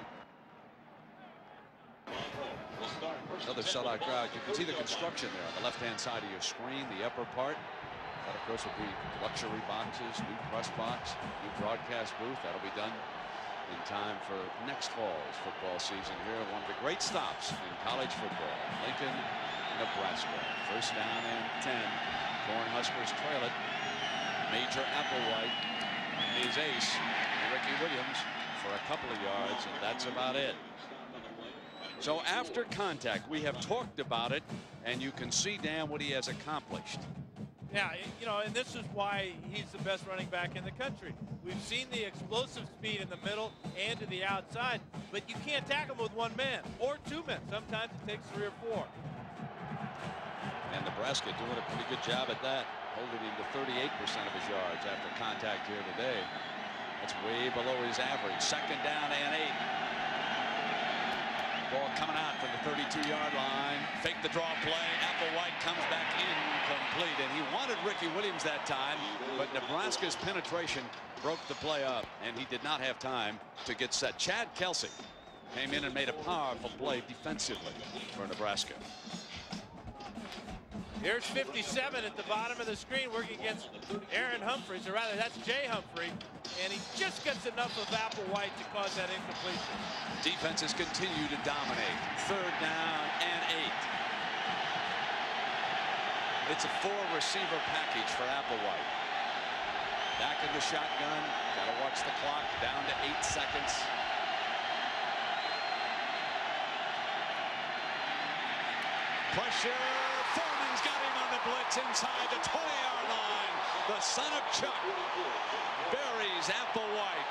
Another sellout crowd. You can see the construction there on the left-hand side of your screen, the upper part. That, of course, will be luxury boxes, new press box, new broadcast booth. That'll be done in time for next fall's football season here. One of the great stops in college football. Lincoln, Nebraska. First down and 10. Cornhuskers trail it. Major Applewhite is ace. Ricky Williams for a couple of yards, and that's about it. So after contact, we have talked about it, and you can see, Dan, what he has accomplished. Yeah, you know, and this is why he's the best running back in the country. We've seen the explosive speed in the middle and to the outside, but you can't tackle him with one man or two men. Sometimes it takes 3 or 4. And Nebraska doing a pretty good job at that, holding him to 38% of his yards after contact here today. That's way below his average. Second down and 8. Ball coming out from the 32-yard line. Fake the draw play. Applewhite comes back incomplete. And he wanted Ricky Williams that time, but Nebraska's penetration broke the play up, and he did not have time to get set. Chad Kelsey came in and made a powerful play defensively for Nebraska. Here's 57 at the bottom of the screen working against Aaron Humphries, or rather that's Jay Humphrey, and he just gets enough of Applewhite to cause that incompletion. Defenses continue to dominate. Third down and 8. It's a 4-receiver package for Applewhite. Back in the shotgun. Got to watch the clock. Down to 8 seconds. Pressure. Foreman's got him on the blitz inside the 20-yard line. The son of Chuck buries Applewhite.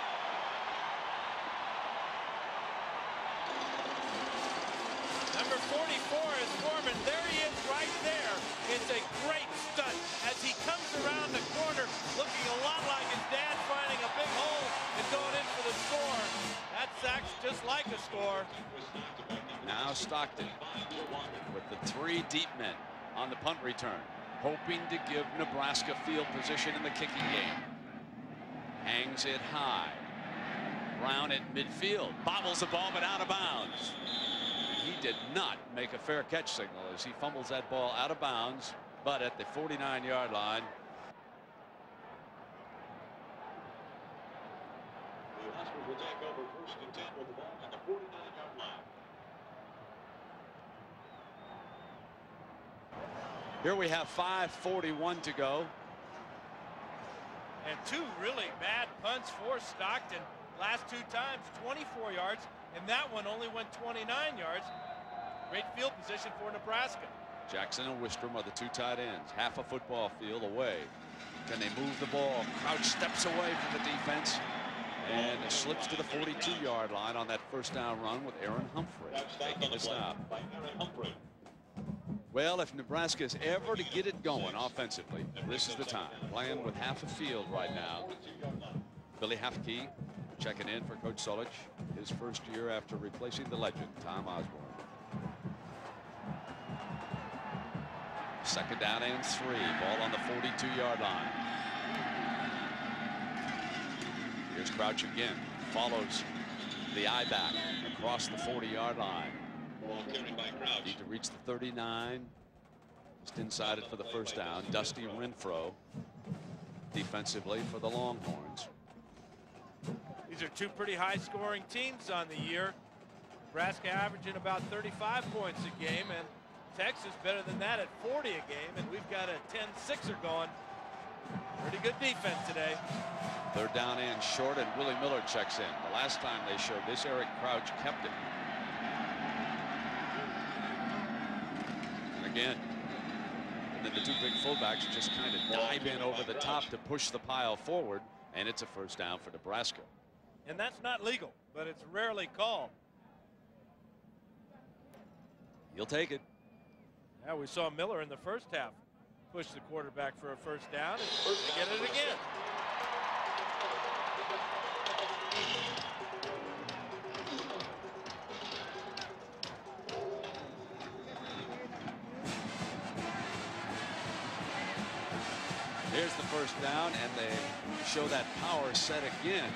Number 44 is Foreman. There he is right there. It's a great stunt as he comes around the corner looking a lot like his dad, finding a big hole and going in for the score. That sack's just like a score. Now Stockton with the 3 deep men on the punt return, hoping to give Nebraska field position in the kicking game. Hangs it high. Brown at midfield. Bobbles the ball, but out of bounds. He did not make a fair catch signal as he fumbles that ball out of bounds, but at the 49-yard line. The Huskers will take over first and 10 with the ball at the 49-yard line. Here we have 5:41 to go. And 2 really bad punts for Stockton. Last 2 times, 24 yards, and that one only went 29 yards. Great field position for Nebraska. Jackson and Wistrom are the 2 tight ends, half a football field away. Can they move the ball? Crouch steps away from the defense and slips to the 42-yard line on that first down run with Aaron Humphrey making the stop. Well, if Nebraska is ever to get it going offensively, this is the time. Playing with half a field right now. Billy Hafke checking in for Coach Solich, his first year after replacing the legend, Tom Osborne. Second down and 3. Ball on the 42-yard line. Here's Crouch again. Follows the eye back across the 40-yard line. Need to reach the 39. Just inside it for the first down. Dusty Renfro defensively for the Longhorns. These are 2 pretty high-scoring teams on the year. Nebraska averaging about 35 points a game, and Texas better than that at 40 a game, and we've got a 10-6er going. Pretty good defense today. Third down and short, and Willie Miller checks in. The last time they showed this, Eric Crouch kept it. And again, and then the 2 big fullbacks just kind of dive in over the top to push the pile forward, and it's a first down for Nebraska. And that's not legal, but it's rarely called. He'll take it. Yeah, we saw Miller in the first half push the quarterback for a first down, and they get it again. Here's the first down, and they show that power set again.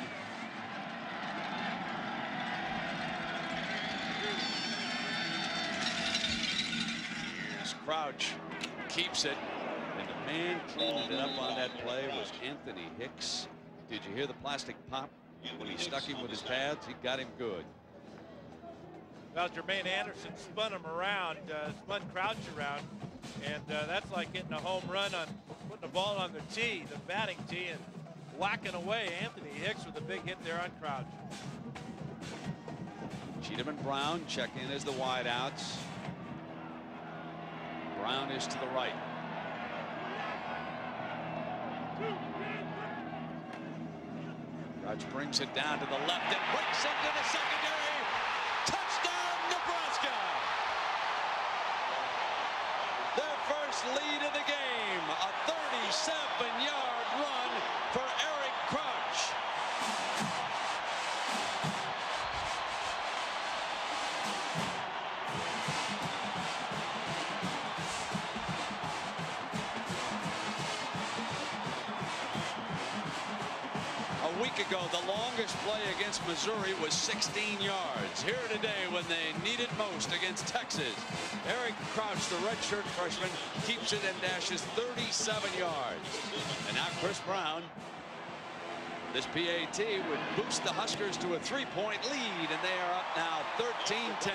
Here's Crouch, keeps it, and the man cleaning it up on that play was Anthony Hicks. Did you hear the plastic pop when he stuck him with his pads? He got him good. Well, Jermaine Anderson spun him around, spun Crouch around, and that's like hitting a home run on putting the ball on the tee, the batting tee, and whacking away. Anthony Hicks with a big hit there on Crouch. Cheatham and Brown check in as the wideouts. Brown is to the right. Crouch brings it down to the left and breaks into the secondary. Touchdown, Nebraska! Their first lead of the game, a 37-yard run for Eric Crouch. A week ago, the longest play against Missouri was 16 yards. Here today, when they need it most against Texas, Eric Crouch, the redshirt freshman, keeps it and dashes 37 yards. And now Chris Brown. This PAT would boost the Huskers to a 3-point lead, and they are up now 13-10.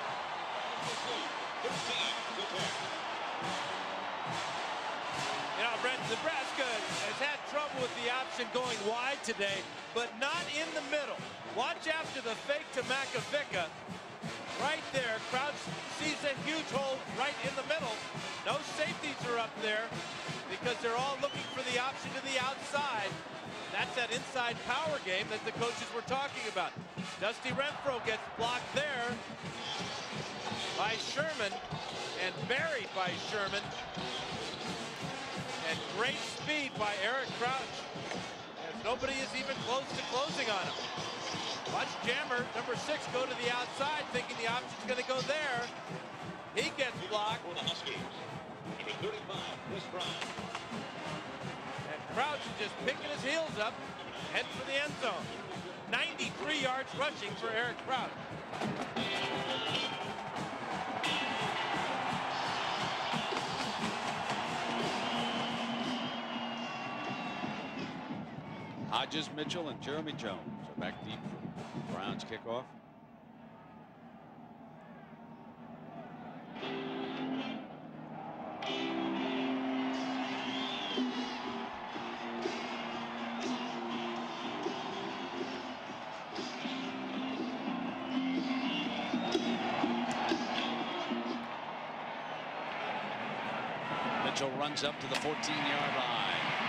You know, Brent, Nebraska has had trouble with the option going wide today, but not in the middle. Watch after the fake to Makavika. Right there, Crouch sees a huge hole right in the middle. No safeties are up there because they're all looking for the option to the outside. That's that inside power game that the coaches were talking about. Dusty Renfro gets blocked there by Sherman and buried by Sherman. And great speed by Eric Crouch, as nobody is even close to closing on him. Watch Jammer, number 6, go to the outside, thinking the option's going to go there. He gets blocked. For the Huskies, number 35, Chris Brown. And Crouch is just picking his heels up, heading for the end zone. 93 yards rushing for Eric Crouch. Hodges, Mitchell, and Jeremy Jones are back deep for Brown's kickoff. Mitchell runs up to the 14-yard line.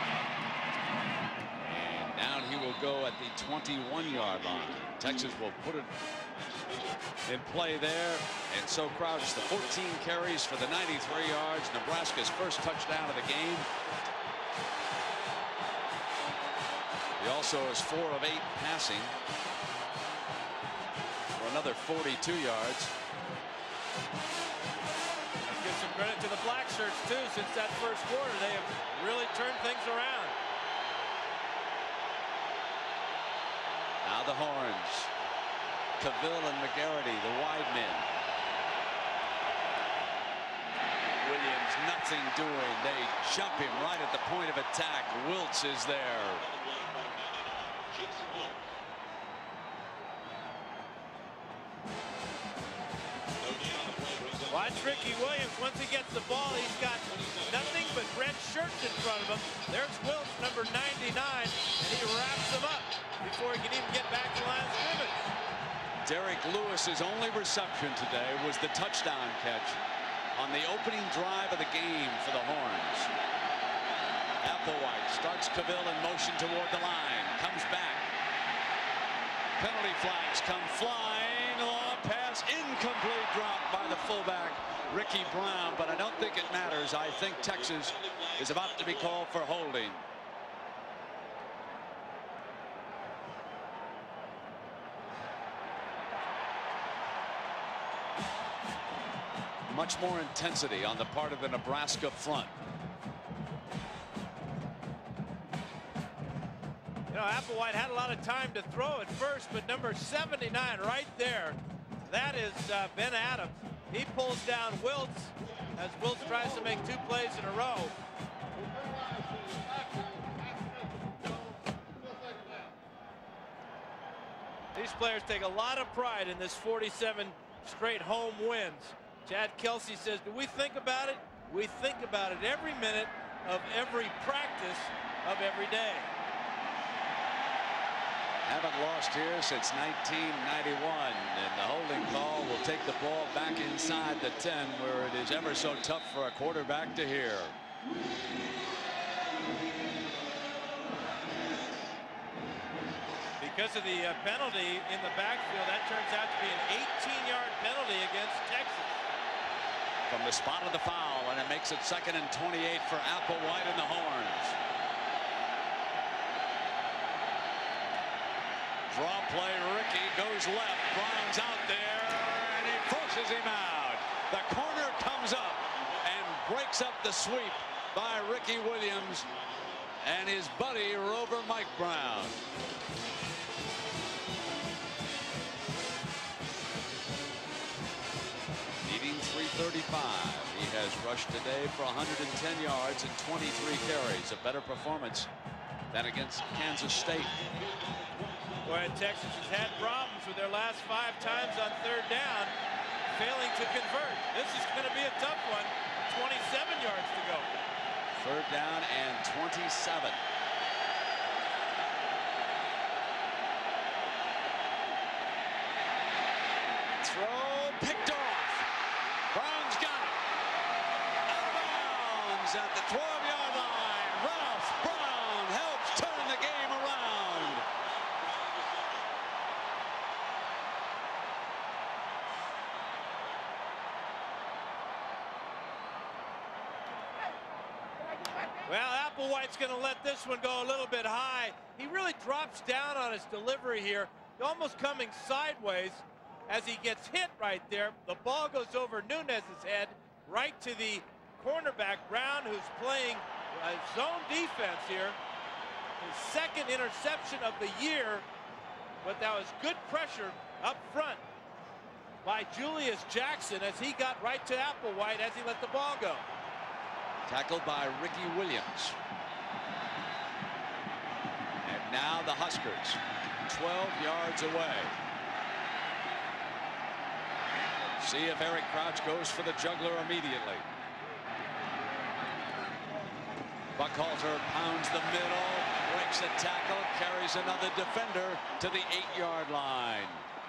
Down he will go at the 21-yard line. Texas will put it in play there. And so Crouch, the 14 carries for the 93 yards. Nebraska's first touchdown of the game. He also is 4 of 8 passing for another 42 yards. Give some credit to the black shirts too. Since that first quarter, they have really turned things around. Now the horns. Cavill and McGarity, the wide men. Williams, nothing doing. They jump him right at the point of attack. Wiltz is there. Watch Ricky Williams. Once he gets the ball, he's got nothing but red shirts in front of him. There's Wiltz, number 99, and he wraps him up before he can even get back to the line of scrimmage. Derek Lewis's only reception today was the touchdown catch on the opening drive of the game for the Horns. Applewhite starts Cavill in motion toward the line, comes back. Penalty flags come flying. Long pass, incomplete, drop by the fullback Ricky Brown, but I don't players, I think Texas is about to be called for holding. Much more intensity on the part of the Nebraska front. You know, Applewhite had a lot of time to throw at first, but number 79 right there, that is Ben Adams. He pulls down Wiltz as Wiltz tries to make 2 plays in a row. These players take a lot of pride in this 47 straight home wins. Chad Kelsey says, do we think about it? We think about it every minute of every practice of every day. Haven't lost here since 1991, and the holding call will take the ball back inside the 10, where it is ever so tough for a quarterback to hear. Because of the penalty in the backfield, that turns out to be an 18-yard penalty against Texas. From the spot of the foul, and it makes it 2nd and 28 for Applewhite and the Horns. Draw play, Ricky goes left, Brown's out there, and he forces him out. The corner comes up and breaks up the sweep by Ricky Williams and his buddy Rover Mike Brown. Needing 335. He has rushed today for 110 yards and 23 carries. A better performance than against Kansas State. Boy, Texas has had problems with their last 5 times on 3rd down, failing to convert. This is going to be a tough one. 27 yards to go. 3rd down and 27. Throw picked off. Brown's got it. Out of bounds at the 12-yard line. Ralph Brown helps turn the game around. Well, Applewhite's going to let this one go a little bit high. He really drops down on his delivery here, almost coming sideways as he gets hit right there. The ball goes over Nunez's head right to the cornerback, Brown, who's playing zone defense here. His 2nd interception of the year, but that was good pressure up front by Julius Jackson as he got right to Applewhite as he let the ball go. Tackled by Ricky Williams. And now the Huskers 12 yards away. See if Eric Crouch goes for the juggler immediately. Buckhalter pounds the middle, breaks a tackle, carries another defender to the 8-yard line.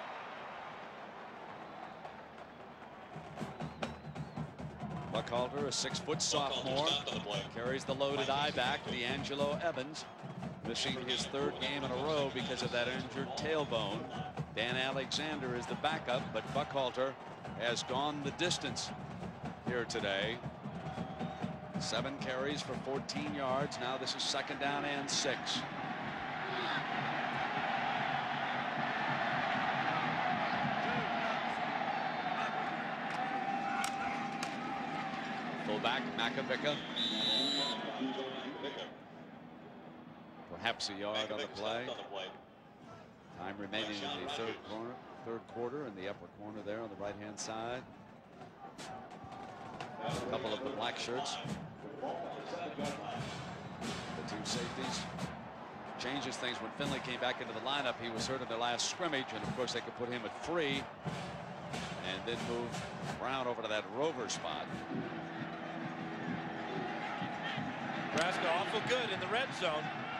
Buckhalter, a 6-foot sophomore, carries the loaded I-back, D'Angelo Evans, missing his 3rd game in a row because of that injured tailbone. Dan Alexander is the backup, but Buckhalter has gone the distance here today. 7 carries for 14 yards. Now this is 2nd down and 6. Fullback Makovicka. Perhaps a yard on the play. Time remaining in the third quarter in the upper corner there on the right-hand side. A couple of the black shirts. The 2 safeties. Changes things. When Finley came back into the lineup, he was hurt in the last scrimmage, and of course they could put him at free and then move Brown over to that rover spot. Nebraska awful good in the red zone.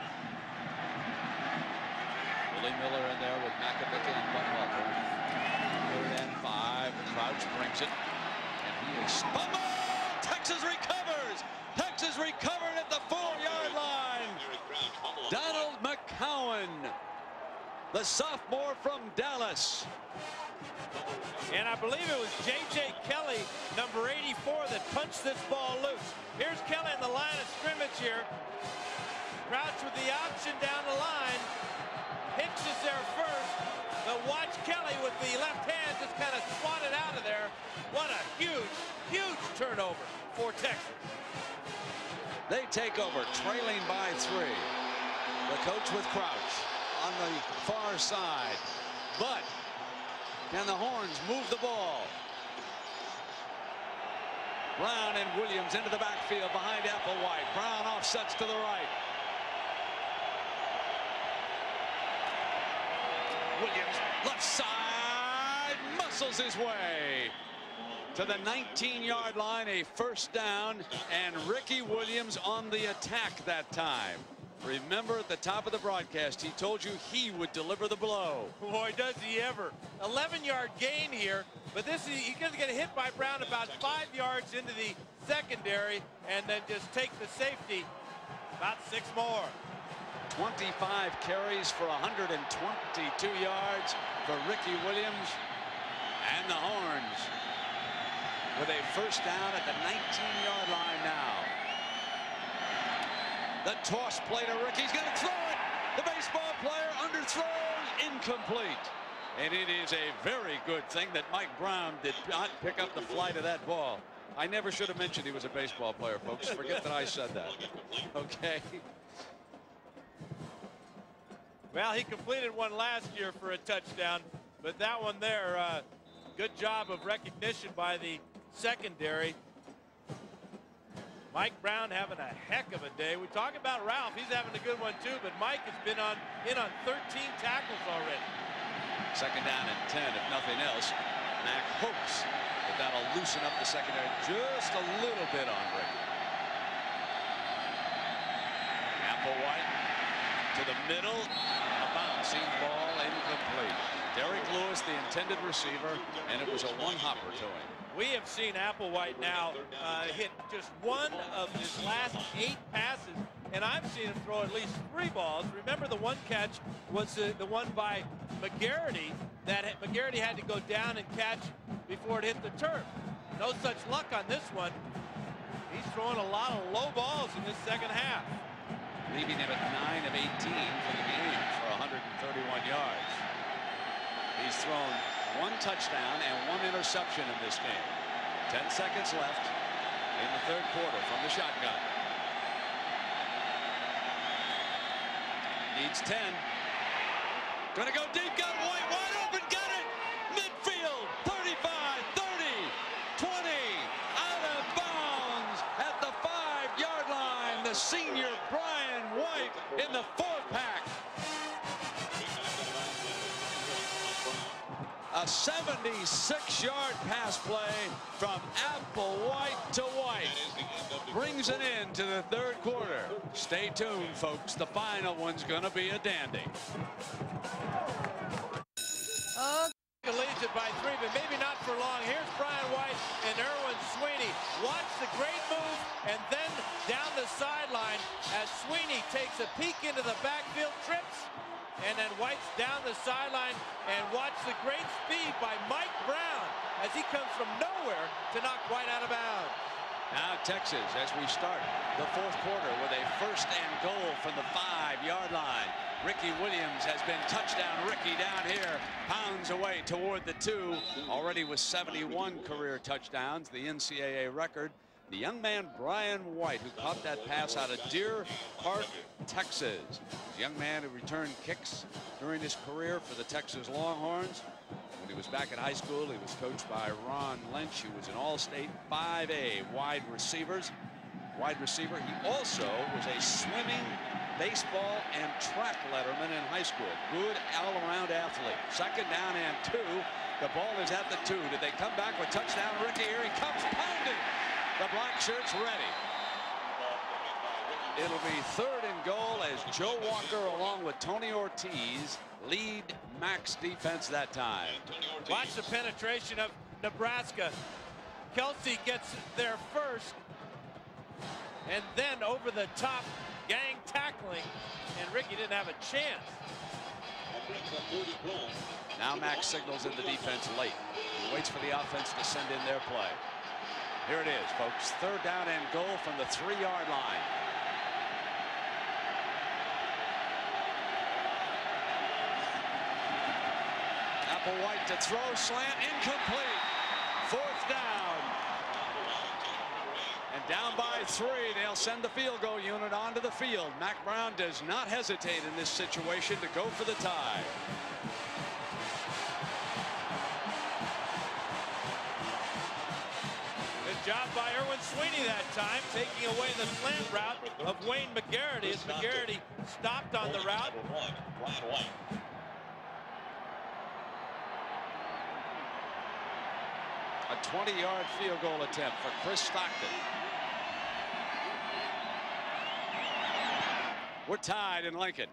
Willie Miller in there with Makovicka and Buckhalter. 3rd and 5. Crouch brings it. And he is fumbled. Texas recovers. Texas recovered at the 4-yard line. Donald McCowan, the sophomore from Dallas. And I believe it was J.J. Kelly, number 84, that punched this ball loose. Here's Kelly in the line of scrimmage here. Crouch with the option down the line. Hicks is there first. But watch Kelly with the left hand just kind of swat it out of there. What a huge, huge turnover for Texas. They take over, trailing by 3. The coach with Crouch on the far side. But can the Horns move the ball? Brown and Williams into the backfield behind Applewhite. Brown offsets to the right. Williams, left side, muscles his way to the 19-yard line, a first down, and Ricky Williams on the attack that time. Remember at the top of the broadcast, he told you he would deliver the blow. Boy, does he ever. 11-yard gain here, but he's going to get hit by Brown about 5 yards into the secondary and then just take the safety about 6 more. 25 carries for 122 yards for Ricky Williams, and the Horns with a first down at the 19-yard line now. The toss play to Ricky. He's going to throw it. The baseball player underthrows, incomplete. And it is a very good thing that Mike Brown did not pick up the flight of that ball. I never should have mentioned he was a baseball player, folks. Forget that I said that. Okay. Well, he completed one last year for a touchdown, but that one there, good job of recognition by the secondary. Mike Brown having a heck of a day. We talk about Ralph. He's having a good one, too, but Mike has been in on 13 tackles already. Second down and 10, if nothing else. Mack hopes that that'll loosen up the secondary just a little bit on Ricky. Applewhite to the middle. A bouncing ball, incomplete. Derek Lewis, the intended receiver, and it was a one-hopper to him. We have seen Applewhite now hit just one of his last 8 passes, and I've seen him throw at least 3 balls. Remember, the one catch was the one by McGarity that McGarity had to go down and catch before it hit the turf. No such luck on this one. He's throwing a lot of low balls in this second half. Leaving him at 9 of 18 for the game for 131 yards. He's thrown 1 touchdown and 1 interception in this game. 10 seconds left in the third quarter from the shotgun. Needs 10. Gonna go deep, got White wide open, got it! Midfield, 35, 30, 20, out of bounds at the 5-yard line. The senior Brian White in the 4th pack. A 76-yard pass play from Applewhite to White brings an end to the third quarter. Stay tuned, folks. The final one's going to be a dandy. Leads it by 3, but maybe not for long. Here's Brian White and Erwin Sweeney. Watch the great move, and then down the sideline as Sweeney takes a peek into the backfield, trips, and then White's down the sideline, and watch the great speed by Mike Brown as he comes from nowhere to knock White out of bounds. Now Texas, as we start the fourth quarter with a first and goal from the 5-yard line. Ricky Williams has been touchdown. Ricky down here pounds away toward the 2, already with 71 career touchdowns, the NCAA record. The young man Brian White, who caught that pass out of Deer Park, Texas. The young man who returned kicks during his career for the Texas Longhorns. When he was back in high school, he was coached by Ron Lynch, who was an all-state 5A wide receiver. He also was a swimming, baseball, and track letterman in high school. Good all-around athlete. Second down and 2. The ball is at the 2. Did they come back with touchdown? Ricky, here he comes pounding. The black shirt's ready. It'll be 3rd and goal as Joe Walker along with Tony Ortiz lead Mac's defense that time. Watch the penetration of Nebraska. Kelsey gets there first, and then over the top gang tackling, and Ricky didn't have a chance. Now Max signals in the defense late. He waits for the offense to send in their play. Here it is, folks. 3rd down and goal from the 3-yard line. Applewhite to throw, slant, incomplete. 4th down. And down by 3. They'll send the field goal unit onto the field. Mac Brown does not hesitate in this situation to go for the tie. Good job by Erwin Sweeney that time, taking away the slant route of Wayne McGarity as McGarity stopped on the route. A 20-yard field goal attempt for Chris Stockton. We're tied in Lincoln.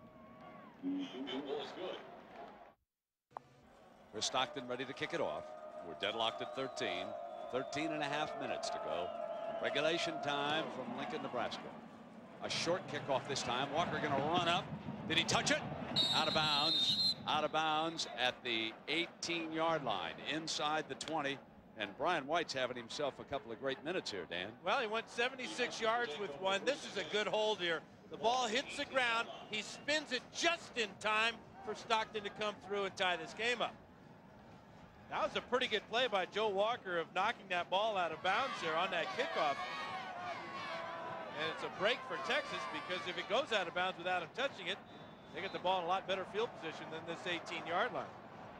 Chris Stockton ready to kick it off. We're deadlocked at 13. 13 and a half minutes to go. Regulation time from Lincoln, Nebraska. A short kickoff this time. Walker going to run up. Did he touch it? Out of bounds. Out of bounds at the 18-yard line. Inside the 20. And Brian White's having himself a couple of great minutes here, Dan. Well, he went 76 yards with one. This is a good hold here. The ball hits the ground. He spins it just in time for Stockton to come through and tie this game up. That was a pretty good play by Joe Walker of knocking that ball out of bounds there on that kickoff. And it's a break for Texas, because if it goes out of bounds without him touching it, they get the ball in a lot better field position than this 18-yard line.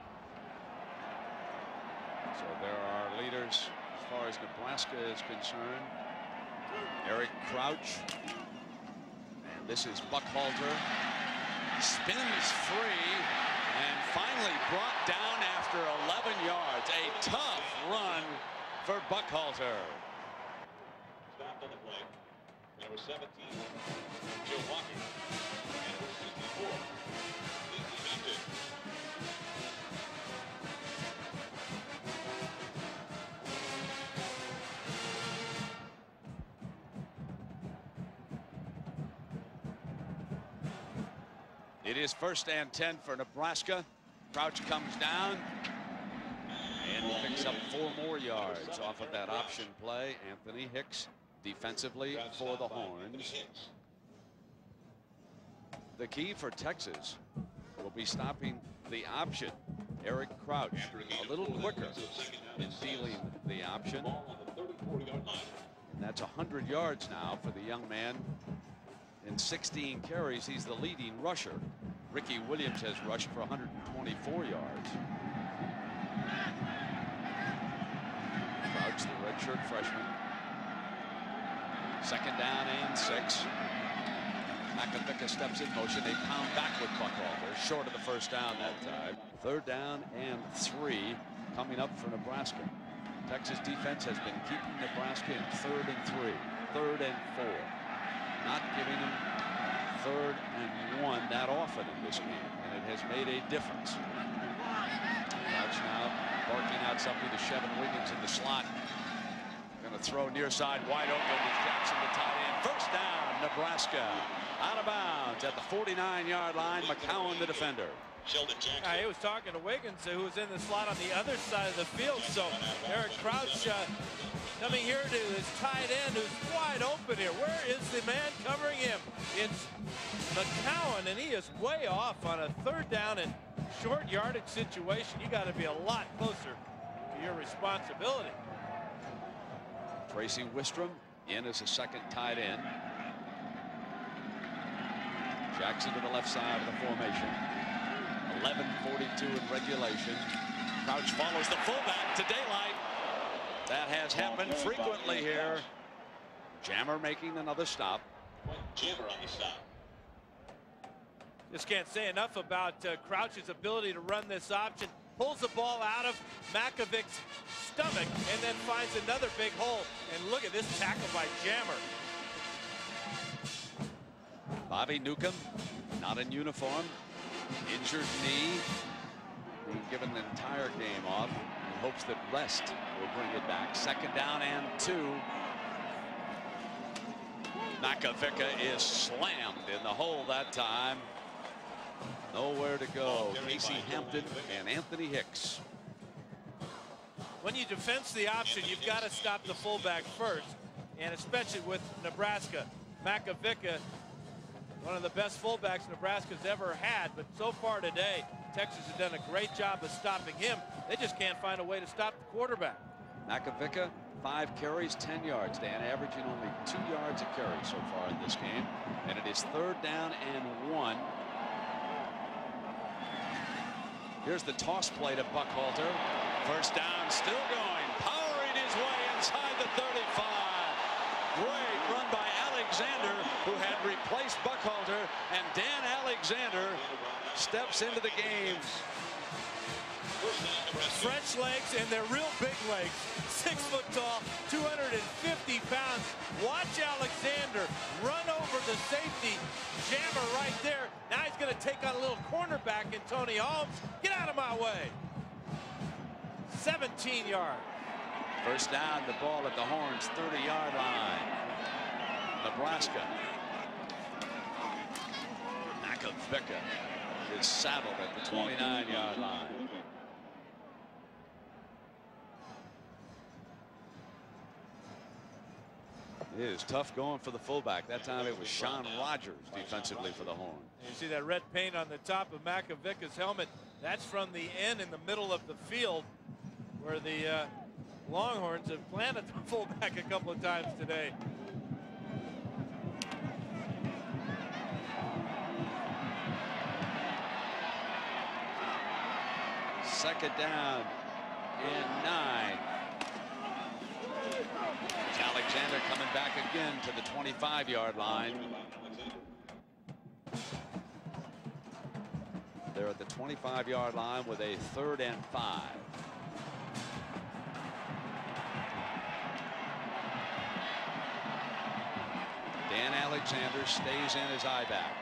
So there are leaders as far as Nebraska is concerned. Eric Crouch. And this is Buckhalter. Spins free and finally brought down after 11 yards. A tough run for Buckhalter. Stopped on the play. Number 17, Joe Walker. And number 64, Casey Hampton. It is 1st and 10 for Nebraska. Crouch comes down and picks up 4 more yards off of that option play. Anthony Hicks defensively for the Horns. The key for Texas will be stopping the option. Eric Crouch a little quicker in dealing the option. And that's 100 yards now for the young man. In 16 carries, he's the leading rusher. Ricky Williams has rushed for 124 yards. Crouch, the redshirt freshman. 2nd down and 6. Macavicka steps in motion. They pound back with Buckhalter, short of the 1st down that time. 3rd down and 3 coming up for Nebraska. Texas defense has been keeping Nebraska in 3rd and 3, 3rd and 4. Not giving them 3rd and 1 that often in this game, and it has made a difference. Crouch now barking out something to Chevin Wiggins in the slot. Going to throw near side wide open with Jackson the tight end. 1st down, Nebraska. Out of bounds at the 49-yard line. McCowan the defender. Sheldon Jackson. He was talking to Wiggins, who was in the slot on the other side of the field. So Eric Crouch coming here to his tight end, who's wide open here. Where is the man covering him? It's McCowan, and he is way off on a 3rd down and short yardage situation. You got to be a lot closer to your responsibility. Tracy Wistrom in as a 2nd tight end. Jackson to the left side of the formation. 11:42 in regulation. Crouch follows the fullback to daylight. That has happened frequently here. Jammer making another stop. Jammer on the stop. Just can't say enough about Crouch's ability to run this option. Pulls the ball out of Makovich's stomach and then finds another big hole. And look at this tackle by Jammer. Bobby Newcomb not in uniform. Injured knee. Being given the entire game off. In hopes that rest will bring it back. 2nd down and 2. Macavicka is slammed in the hole that time. Nowhere to go. Casey Hampton and Anthony Hicks. When you defense the option, you've got to stop the fullback first, and especially with Nebraska. Makovica, one of the best fullbacks Nebraska's ever had, but so far today, Texas has done a great job of stopping him. They just can't find a way to stop the quarterback. Makovica, 5 carries, 10 yards. Dan averaging only 2 yards a carry so far in this game. And it is 3rd down and 1. Here's the toss play to Buckhalter. First down, still going. Powering his way inside the 35. Great run by Alexander, who had replaced Buckhalter. And Dan Alexander steps into the game. French legs, and they're real big legs. 6 foot tall, 250 pounds. Watch Alexander run over the safety. Jammer right there. Now he's going to take on a little cornerback in Tony Holmes. Get out of my way. 17 yards. First down, the ball at the Horns, 30-yard line. Nebraska. Makovica is saddled at the 29-yard line. It is tough going for the fullback. That time it was Sean Rogers defensively for the Horns. You see that red paint on the top of Makovica's helmet. That's from the end in the middle of the field where the Longhorns have planted the fullback a couple of times today. Second down and 9. Alexander coming back again to the 25-yard line. They're at the 25-yard line with a 3rd and 5. Dan Alexander stays in his eye back.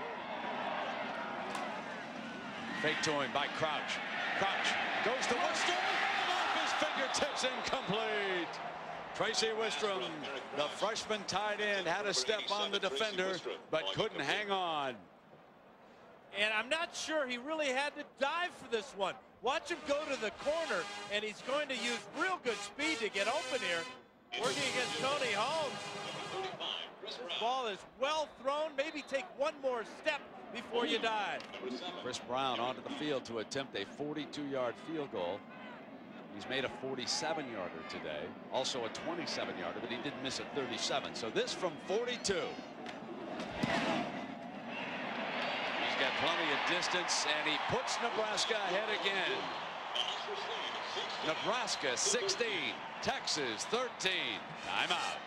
Fake to him by Crouch. Crouch goes to Wistrom. Off his fingertips, incomplete. Tracy Wistrom, the freshman tight end, had a step on the defender, but couldn't hang on. And I'm not sure he really had to dive for this one. Watch him go to the corner, and he's going to use real good speed to get open here. Working against Tony Holmes. This ball is well thrown. Maybe take one more step before you dive. Chris Brown onto the field to attempt a 42-yard field goal. He's made a 47-yarder today, also a 27-yarder, but he did miss a 37. So this from 42. He's got plenty of distance, and he puts Nebraska ahead again. Nebraska 16, Texas 13. Timeout.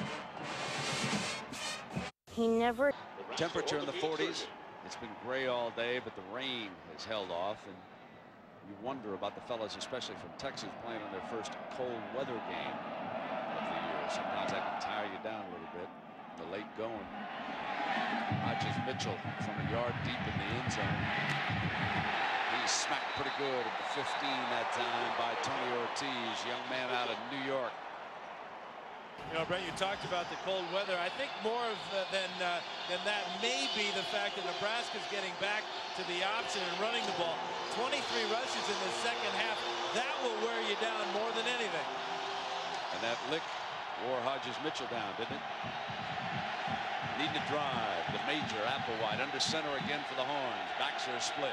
He never. Temperature in the 40s. It's been gray all day, but the rain has held off, and you wonder about the fellas, especially from Texas, playing on their first cold weather game of the year. Sometimes that can tire you down a little bit. The late going. Hodges Mitchell from a yard deep in the end zone. He's smacked pretty good at the 15 that time by Tony Ortiz, young man out of New York. You know, Brent, you talked about the cold weather. I think more of than that may be the fact that Nebraska's getting back to the option and running the ball. 23 rushes in the second half. That will wear you down more than anything. And that lick wore Hodges Mitchell down, didn't it? Need to drive. The major Applewhite under center again for the Horns. Backs are split.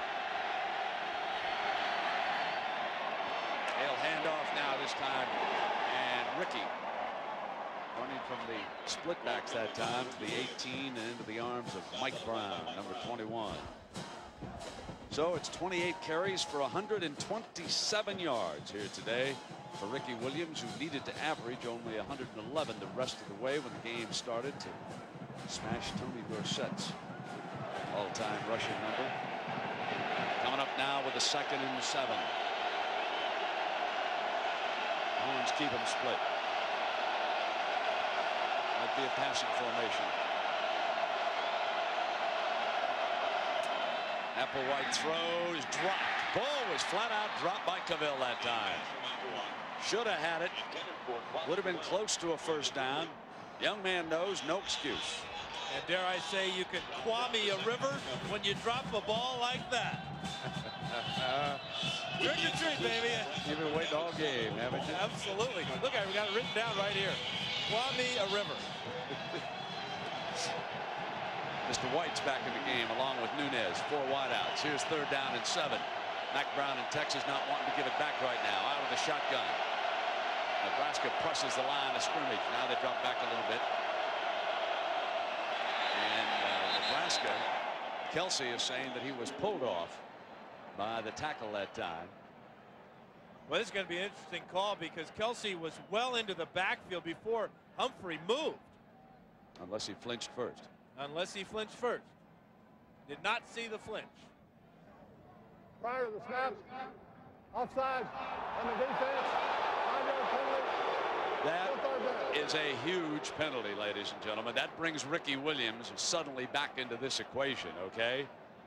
They'll hand off now this time. And Ricky running from the split backs that time to the 18 and into the arms of Mike Brown, number 21. So it's 28 carries for 127 yards here today for Ricky Williams, who needed to average only 111 the rest of the way when the game started to smash Tony Dorsett's all-time rushing number. Coming up now with a 2nd and 7. Horns keep them split. Might be a passing formation. Applewhite throws, dropped. Ball was flat out dropped by Cavill that time. Should have had it. Would have been close to a first down. Young man knows no excuse. And dare I say, you can Kwame a river when you drop a ball like that. Trick or treat, baby. You've been waiting all game, haven't you? Absolutely. Look, we got it written down right here. Kwame a river. Mr. White's back in the game along with Nunez. 4 wideouts. Here's 3rd down and 7. Mac Brown in Texas not wanting to give it back right now. Out of the shotgun. Nebraska presses the line of scrimmage. Now they drop back a little bit. And Nebraska, Kelsey is saying that he was pulled off by the tackle that time. Well, this is going to be an interesting call because Kelsey was well into the backfield before Humphrey moved. Unless he flinched first. Unless he flinched first. Did not see the flinch. Prior to the snap, offside on the defense, 5-yard penalty. That is a huge penalty, ladies and gentlemen. That brings Ricky Williams suddenly back into this equation, okay?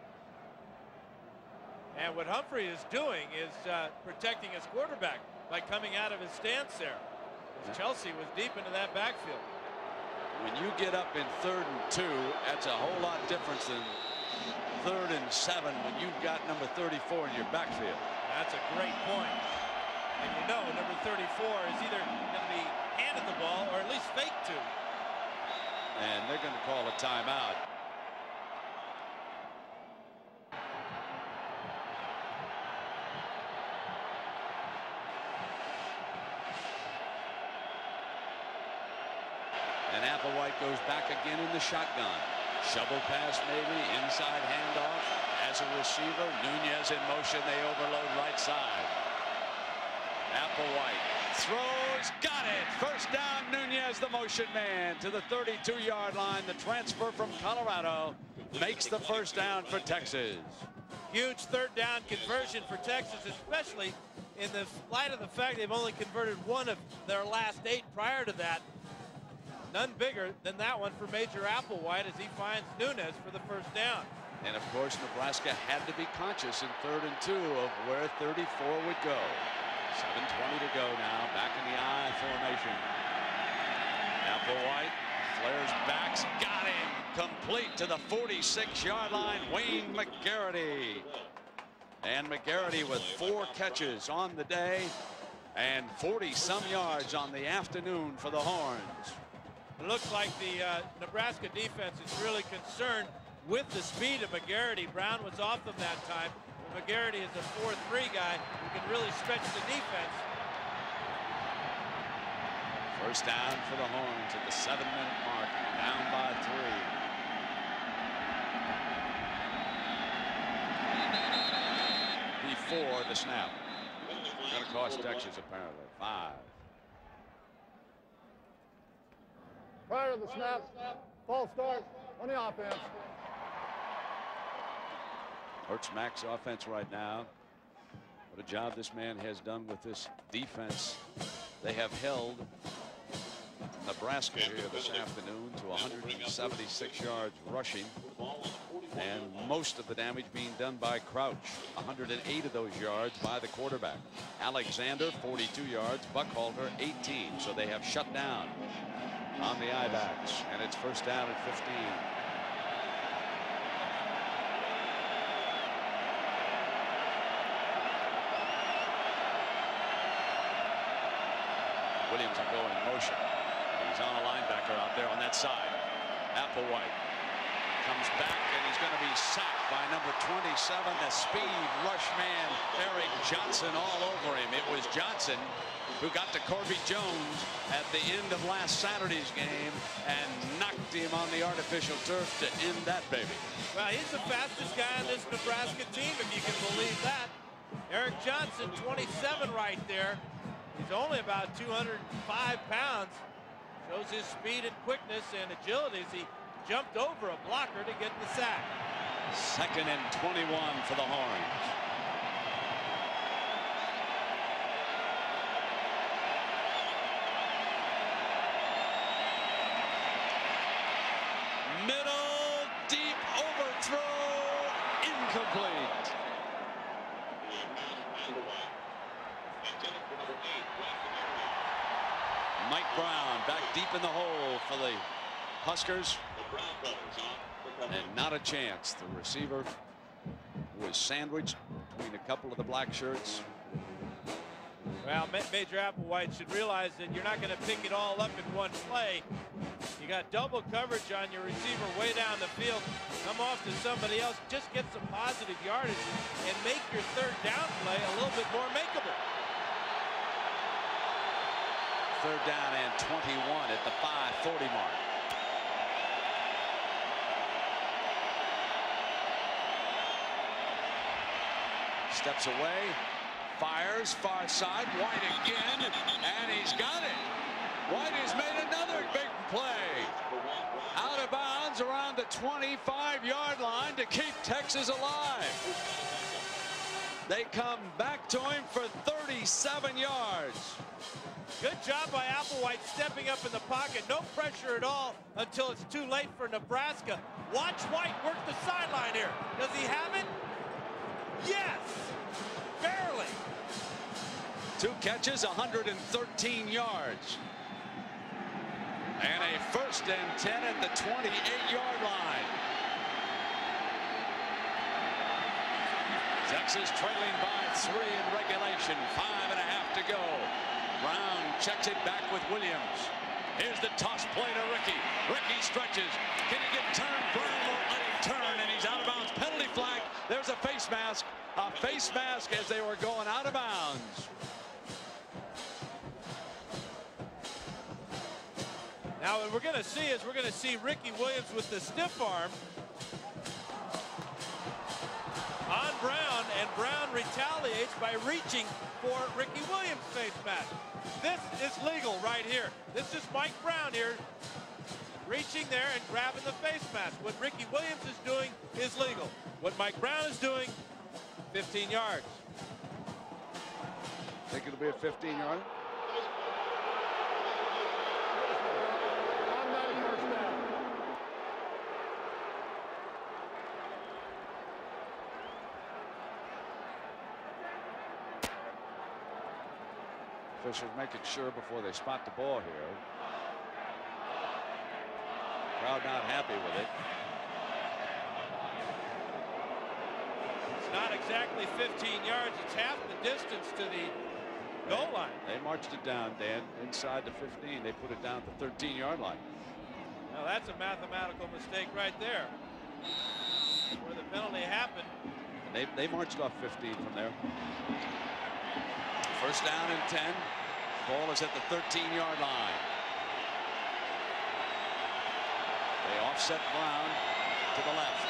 And what Humphrey is doing is protecting his quarterback by coming out of his stance there. Chelsea was deep into that backfield. When you get up in 3rd and 2, that's a whole lot different than 3rd and 7 when you've got number 34 in your backfield. That's a great point. And you know number 34 is either going to be handed the ball or at least fake to. And they're going to call a timeout. And Applewhite goes back again in the shotgun. Shovel pass maybe, inside handoff. As a receiver, Nunez in motion. They overload right side. Applewhite throws, got it. First down, Nunez, the motion man, to the 32-yard line. The transfer from Colorado makes the first down for Texas. Huge 3rd down conversion for Texas, especially in the light of the fact they've only converted 1 of their last 8 prior to that. None bigger than that one for Major Applewhite as he finds Nunez for the first down. And of course, Nebraska had to be conscious in 3rd and 2 of where 34 would go. 7:20 to go now, back in the I formation. Applewhite flares backs, got him, complete to the 46-yard line. Wayne McGarity. And McGarity with 4 catches on the day and 40-some yards on the afternoon for the Horns. It looks like the Nebraska defense is really concerned with the speed of McGarity. Brown was off him that time. McGarity is a 4-3 guy who can really stretch the defense. First down for the Horns at the 7-minute mark, down by 3. Before the snap. Going to cost Texas apparently 5. Prior to the snap, false start on the offense. Hurts Mac's offense right now. What a job this man has done with this defense. They have held Nebraska here this afternoon to 176 yards rushing, and most of the damage being done by Crouch. 108 of those yards by the quarterback. Alexander 42 yards, Buckhalter 18. So they have shut down on the I-backs, and it's first down at 15. Williams will go in motion. He's on a linebacker out there on that side. Applewhite comes back, and he's going to be sacked by number 27, the speed rush man, Eric Johnson, all over him. It was Johnson who got to Corby Jones at the end of last Saturday's game and knocked him on the artificial turf to end that baby. Well, he's the fastest guy on this Nebraska team, if you can believe that. Eric Johnson, 27 right there. He's only about 205 pounds. Shows his speed and quickness and agility as he jumped over a blocker to get the sack. 2nd and 21 for the Horns. Middle, deep overthrow, incomplete. Mike Brown back deep in the hole for the Huskers. And not a chance. The receiver was sandwiched between a couple of the black shirts. Well, Major Applewhite should realize that you're not going to pick it all up in one play. You got double coverage on your receiver way down the field. Come off to somebody else. Just get some positive yardage and make your third down play a little bit more makeable. Third down and 21 at the 5:40 mark. Steps away, fires, far side, White again, and he's got it. White has made another big play. Out of bounds around the 25-yard line to keep Texas alive. They come back to him for 37 yards. Good job by Applewhite stepping up in the pocket. No pressure at all until it's too late for Nebraska. Watch White work the sideline here. Does he have it? Yes, barely. 2 catches, 113 yards. And a 1st and 10 at the 28-yard line. Texas trailing by 3 in regulation. 5.5 to go. Brown checks it back with Williams. Here's the toss play to Ricky. Ricky stretches. Can he get turned? Brown won't let him turn, and he's out of bounds. Penalty flag. There's a face mask. A face mask as they were going out of bounds. Now what we're going to see is Ricky Williams with the stiff arm on Brown, and Brown retaliates by reaching for Ricky Williams' face mask. This is legal right here. This is Mike Brown here reaching there and grabbing the face mask. What Ricky Williams is doing is legal. What Mike Brown is doing, 15 yards. Think it'll be a 15-yarder? Officials making sure before they spot the ball here. Crowd not happy with it. It's not exactly 15 yards. It's half the distance to the goal line. They marched it down, Dan, inside the 15. They put it down at the 13-yard line. Now that's a mathematical mistake right there. Where the penalty happened. They marched off 15 from there. 1st down and 10. Ball is at the 13-yard line. They offset Brown to the left.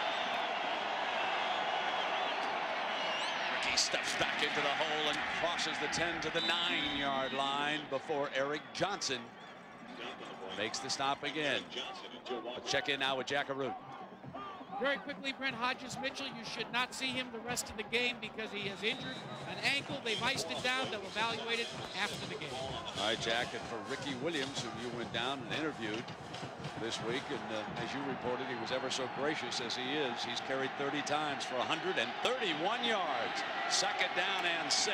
Ricky steps back into the hole and crosses the 10 to the 9-yard line before Eric Johnson makes the stop again. A check in now with Jackaroo. Very quickly, Brent Hodges-Mitchell, you should not see him the rest of the game because he has injured an ankle. They've iced it down. They'll evaluate it after the game. All right, Jack, and for Ricky Williams, who you went down and interviewed this week, and as you reported, he was ever so gracious as he is. He's carried 30 times for 131 yards. 2nd down and 6.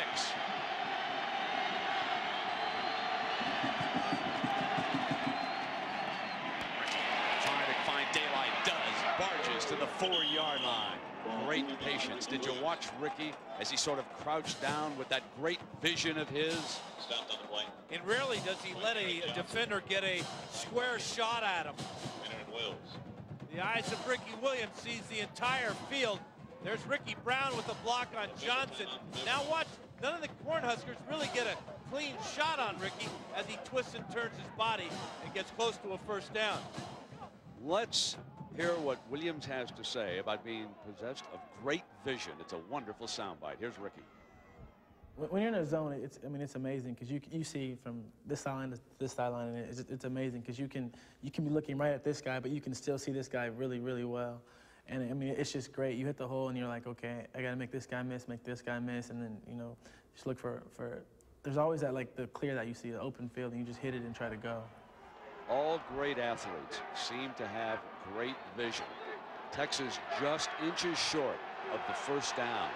Trying to find daylight, does. Barges to the 4-yard line. Great patience. Did you watch Ricky as he sort of crouched down with that great vision of his? Stopped on the play. And rarely does he let a defender get a square shot at him. The eyes of Ricky Williams sees the entire field. There's Ricky Brown with a block on Johnson. Now watch, none of the Cornhuskers really get a clean shot on Ricky as he twists and turns his body and gets close to a 1st down. Let's hear what Williams has to say about being possessed of great vision. It's a wonderful soundbite. Here's Ricky. When you're in a zone, it's amazing because you see from this sideline to this sideline, and it's amazing because you can be looking right at this guy, but you can still see this guy really, really well. And I mean, it's just great. You hit the hole, and you're like, okay, I got to make this guy miss, and then just look for. There's always that the clear that you see, the open field, and you just hit it and try to go. All great athletes seem to have great vision. Texas just inches short of the 1st down.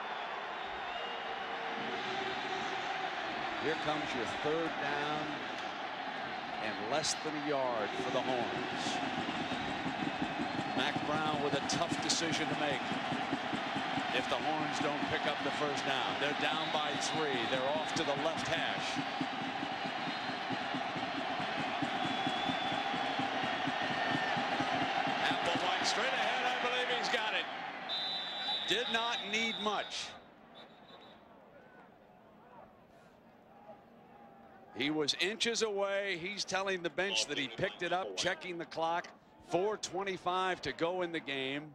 Here comes your 3rd down and less than a yard for the Horns. Mack Brown with a tough decision to make. If the Horns don't pick up the first down, they're down by 3. They're off to the left hash. Applewhite straight ahead. I believe he's got it. Did not need much. He was inches away. He's telling the bench that he picked it up, checking the clock. 4:25 to go in the game.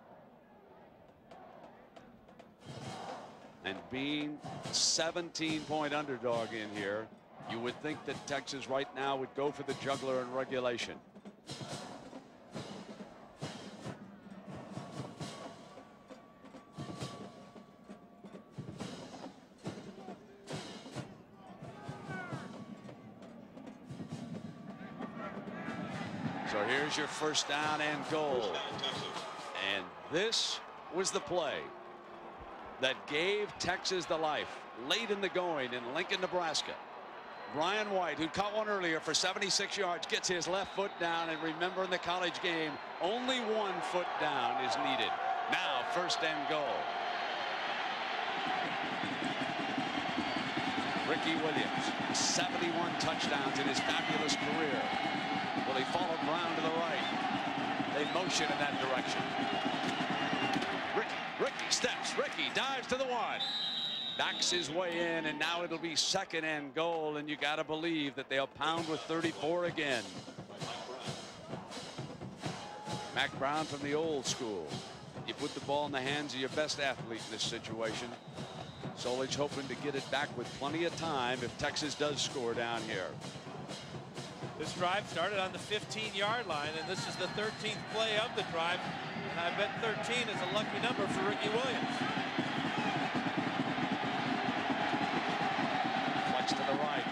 And being 17-point underdog in here, you would think that Texas right now would go for the juggler in regulation. So here's your first down and goal. And this was the play that gave Texas the life late in the going in Lincoln, Nebraska. Brian White, who caught one earlier for 76 yards, gets his left foot down. And remember, in the college game, only 1 foot down is needed. Now, first and goal. Ricky Williams, 71 touchdowns in his fabulous career. Well, he followed Brown to the right. They motion in that direction. Ricky steps. Ricky dives to the 1. Backs his way in, and now it'll be second and goal, and you got to believe that they'll pound with 34 again. Mack Brown from the old school. You put the ball in the hands of your best athlete in this situation. Solich hoping to get it back with plenty of time if Texas does score down here. This drive started on the 15-yard line, and this is the 13th play of the drive. And I bet 13 is a lucky number for Ricky Williams. Flex to the right.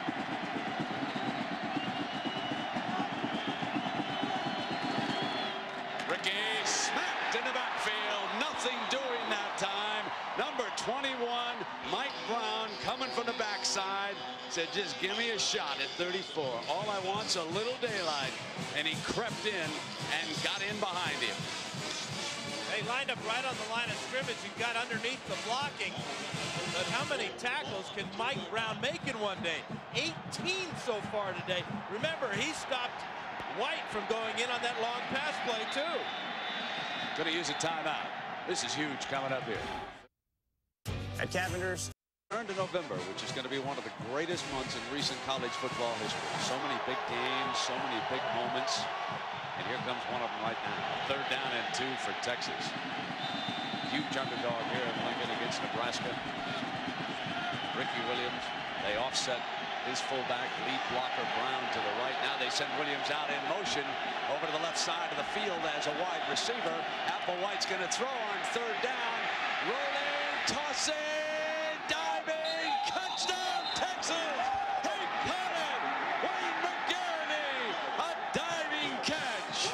Ricky smacked in the backfield. Nothing doing that time. Number 21, Mike Brown, coming from the backside, said, just give me a shot at 34. All I want's a little daylight. And he crept in and got in behind him. They lined up right on the line of scrimmage and got underneath the blocking. But how many tackles can Mike Brown make in one day? 18 so far today. Remember, he stopped White from going in on that long pass play, too. Gonna use a timeout. This is huge coming up here. At Cavender's. Turn to November, which is going to be one of the greatest months in recent college football history. So many big games, so many big moments. And here comes one of them right now. Third down and 2 for Texas. Huge underdog here in Lincoln against Nebraska. Ricky Williams, they offset his fullback, lead blocker Brown to the right. Now they send Williams out in motion over to the left side of the field as a wide receiver. Applewhite's going to throw on third down. Rolling, tossing. Diving, touchdown, Texas! He caught it! Wayne McGarity, a diving catch!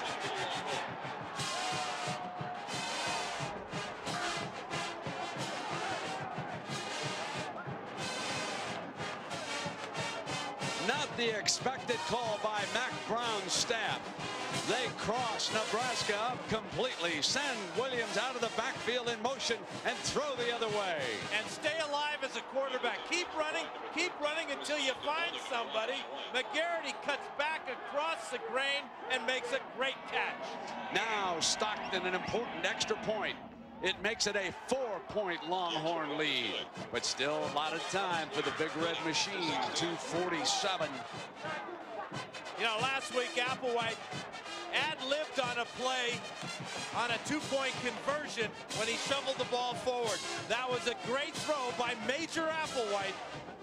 Not the expected call by Mack Brown's staff. They cross Nebraska up completely, send Williams out of the backfield in motion, and throw the other way. And stay alive as a quarterback. Keep running until you find somebody. McGarity cuts back across the grain and makes a great catch. Now Stockton, an important extra point. It makes it a 4-point Longhorn lead, but still a lot of time for the Big Red Machine. 2:47. You know, last week Applewhite ad-libbed on a play on a 2-point conversion when he shoveled the ball forward. That was a great throw by Major Applewhite.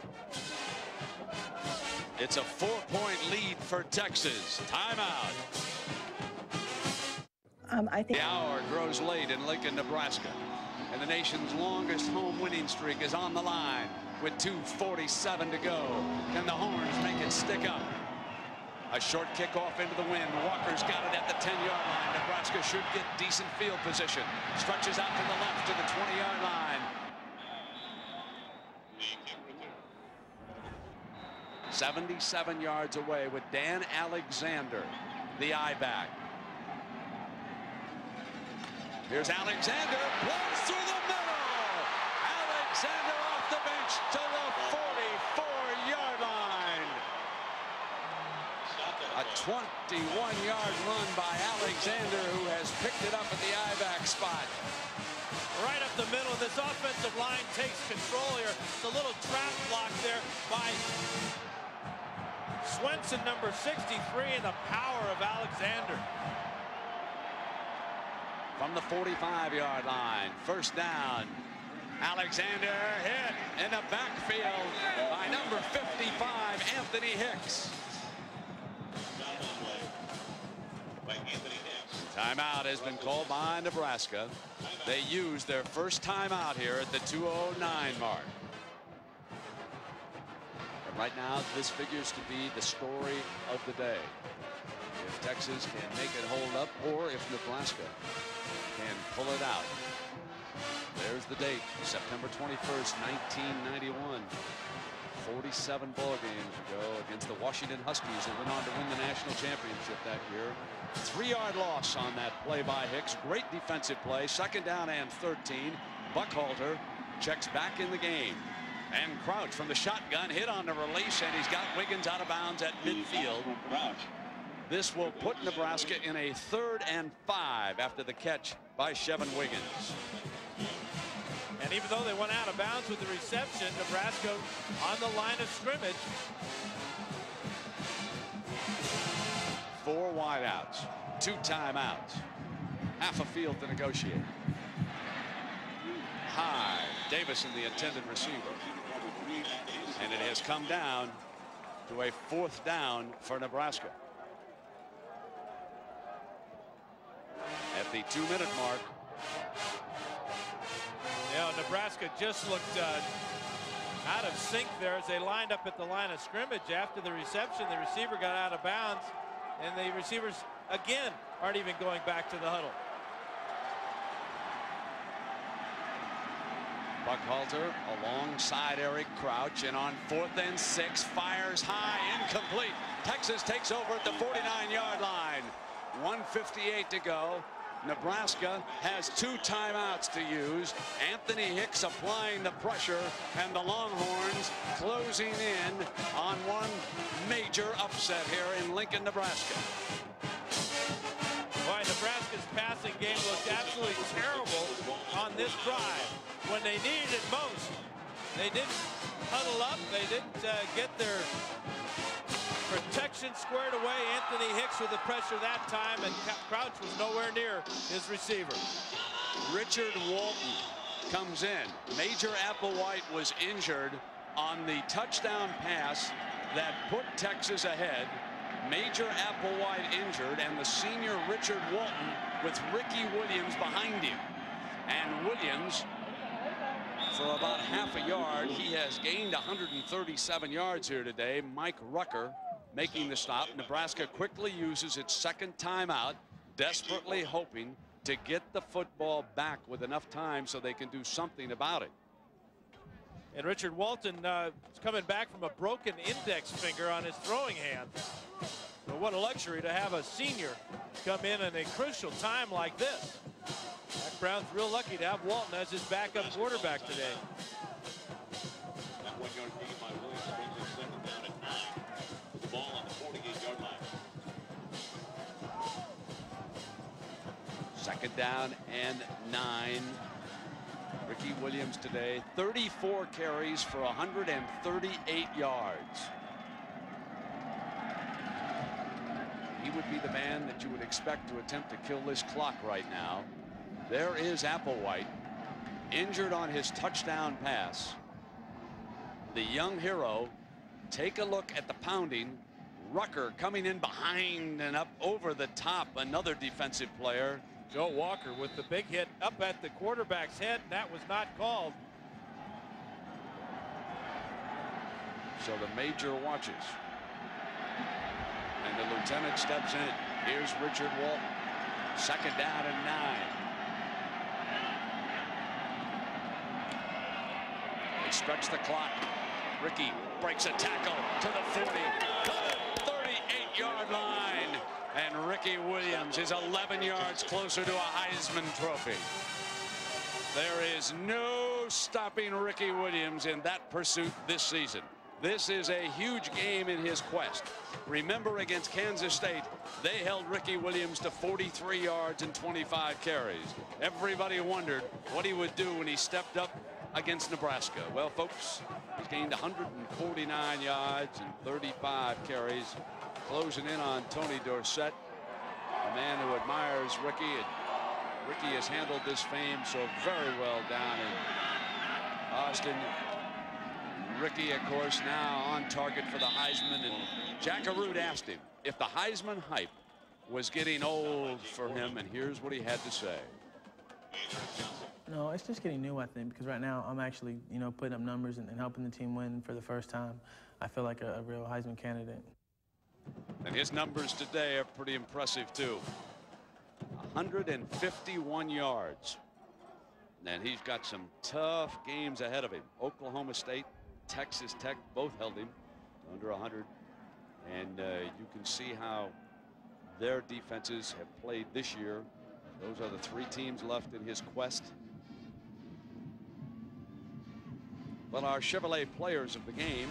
It's a 4-point lead for Texas. Timeout. I think the hour grows late in Lincoln, Nebraska, and the nation's longest home winning streak is on the line with 2:47 to go. Can the Horns make it stick up? A short kickoff into the wind. Walker's got it at the 10-yard line. Nebraska should get decent field position. Stretches out to the left to the 20-yard line. 77 yards away with Dan Alexander, the I-back. Here's Alexander, blows through the middle. Alexander off the bench to the 44-yard line. A 21-yard run by Alexander, who has picked it up at the I-back spot. Right up the middle. This offensive line takes control here. It's a little trap block there by Swenson, number 63, and the power of Alexander. From the 45-yard line, first down. Alexander hit in the backfield by number 55, Anthony Hicks. Timeout has been called by Nebraska. They used their first timeout here at the 2:09 mark. And right now, this figures to be the story of the day. If Texas can make it hold up, or if Nebraska can pull it out. There's the date, September 21st, 1991. 47 ball games ago against the Washington Huskies that went on to win the national championship that year. 3-yard loss on that play by Hicks. Great defensive play. Second down and 13. Buckhalter checks back in the game. And Crouch from the shotgun hit on the release, and he's got Wiggins out of bounds at midfield. This will put Nebraska in a 3rd and 5 after the catch by Chevin Wiggins. And even though they went out of bounds with the reception, Nebraska on the line of scrimmage. 4 wideouts, 2 timeouts, half a field to negotiate. High, Davison, the intended receiver. And it has come down to a 4th down for Nebraska. At the 2-minute mark. Yeah, Nebraska just looked out of sync there as they lined up at the line of scrimmage. After the reception, the receiver got out of bounds, and the receivers again aren't even going back to the huddle. Buckhalter alongside Eric Crouch, and on 4th and 6 fires high, incomplete. Texas takes over at the 49-yard line. 1:58 to go. Nebraska has 2 timeouts to use. Anthony Hicks applying the pressure, and the Longhorns closing in on one major upset here in Lincoln, Nebraska. Boy, Nebraska's passing game looked absolutely terrible on this drive. When they needed it most, they didn't huddle up. They didn't get their protection squared away. Anthony Hicks with the pressure that time, and Crouch was nowhere near his receiver. Richard Walton comes in. Major Applewhite was injured on the touchdown pass that put Texas ahead. Major Applewhite injured, and the senior Richard Walton with Ricky Williams behind him. And Williams, for about half a yard, he has gained 137 yards here today. Mike Rucker making the stop. Nebraska quickly uses its 2nd timeout, desperately hoping to get the football back with enough time so they can do something about it. And Richard Walton is coming back from a broken index finger on his throwing hand. But what a luxury to have a senior come in a crucial time like this. Mac Brown's real lucky to have Walton as his backup quarterback today. That 1-yard gain by Williams brings us 2nd down at 9. The ball on the 48-yard line. 2nd down and 9. Ricky Williams today, 34 carries for 138 yards. He would be the man that you would expect to attempt to kill this clock right now. There is Applewhite, injured on his touchdown pass. The young hero. Take a look at the pounding. Rucker coming in behind and up over the top. Another defensive player. Joe Walker with the big hit up at the quarterback's head, and that was not called. So the major watches. And the lieutenant steps in. Here's Richard Walton. 2nd down and 9. They stretch the clock. Ricky breaks a tackle to the 40, to the 38-yard line. And Ricky Williams is 11 yards closer to a Heisman Trophy. There is no stopping Ricky Williams in that pursuit this season. This is a huge game in his quest. Remember, against Kansas State, they held Ricky Williams to 43 yards and 25 carries. Everybody wondered what he would do when he stepped up against Nebraska. Well, folks, he's gained 149 yards and 35 carries, closing in on Tony Dorsett, a man who admires Ricky. And Ricky has handled this fame so very well down in Austin. Ricky, of course, now on target for the Heisman. And Jack Arute asked him if the Heisman hype was getting old for him, and here's what he had to say. No, it's just getting new, I think, because right now I'm actually, putting up numbers and helping the team win for the first time. I feel like a real Heisman candidate. And his numbers today are pretty impressive, too. 151 yards. And he's got some tough games ahead of him. Oklahoma State, Texas Tech both held him under 100. And you can see how their defenses have played this year. Those are the three teams left in his quest. But our Chevrolet players of the game.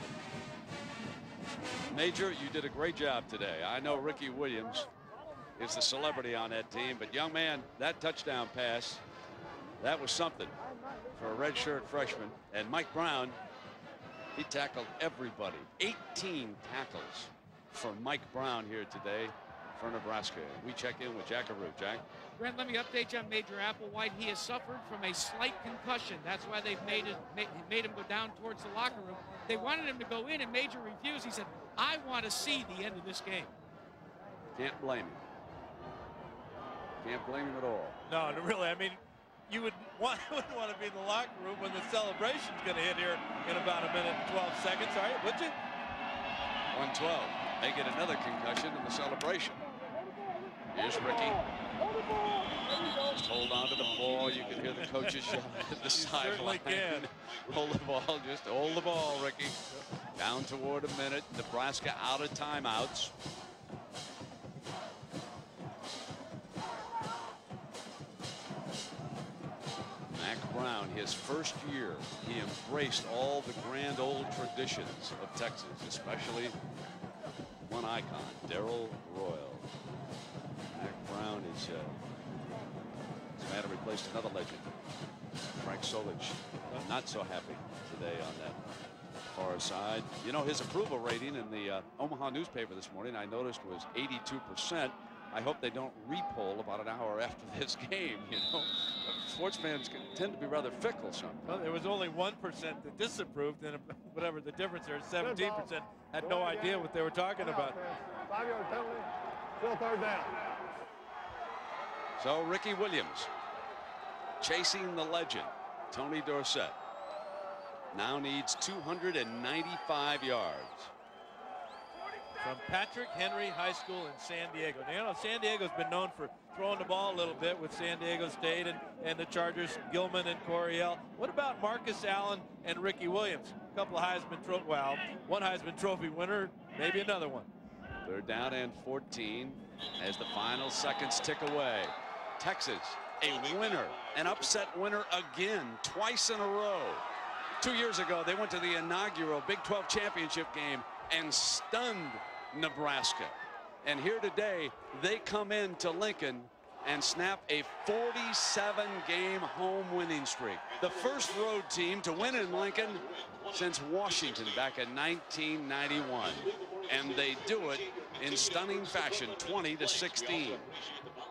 Major, you did a great job today. I know Ricky Williams is the celebrity on that team, but young man, that touchdown pass, that was something for a redshirt freshman. And Mike Brown, he tackled everybody. 18 tackles for Mike Brown here today for Nebraska. We check in with Jack Arute. Jack? Brent, let me update you on Major Applewhite. He has suffered from a slight concussion. That's why they've made him go down towards the locker room. They wanted him to go in, and Major refused. He said, I want to see the end of this game. Can't blame him. Can't blame him at all. No, really. I mean, you wouldn't want to be in the locker room when the celebration's going to hit here in about a minute and 12 seconds. All right, would you? 112. They get another concussion in the celebration. Here's Ricky. Just hold on to the ball. You can hear the coaches yelling at the sideline. Hold the ball. Just hold the ball, Ricky. Down toward a minute. Nebraska out of timeouts. Mack Brown, his first year, he embraced all the grand old traditions of Texas, especially one icon, Darrell Royal. Mack Brown is man who replaced another legend, Frank Solich. Not so happy today on that far side. You know, his approval rating in the Omaha newspaper this morning, I noticed, was 82%. I hope they don't repoll about an hour after this game. You know, sports fans tend to be rather fickle sometimes. Well, there was only 1% that disapproved, and whatever the difference there, 17% had no idea what they were talking about. 5-yard penalty, still third down. So Ricky Williams chasing the legend, Tony Dorsett, now needs 295 yards. From Patrick Henry High School in San Diego. Now, you know, San Diego's been known for throwing the ball a little bit with San Diego State and the Chargers, Gilman and Coryell. What about Marcus Allen and Ricky Williams? A couple of Heisman Trophy, well, one Heisman Trophy winner, maybe another one. They're down and 14 as the final seconds tick away. Texas, a winner, an upset winner again, twice in a row. 2 years ago, they went to the inaugural Big 12 championship game and stunned Nebraska. And here today, they come into Lincoln and snap a 47-game home winning streak. The first road team to win in Lincoln since Washington back in 1991. And they do it in stunning fashion, 20-16.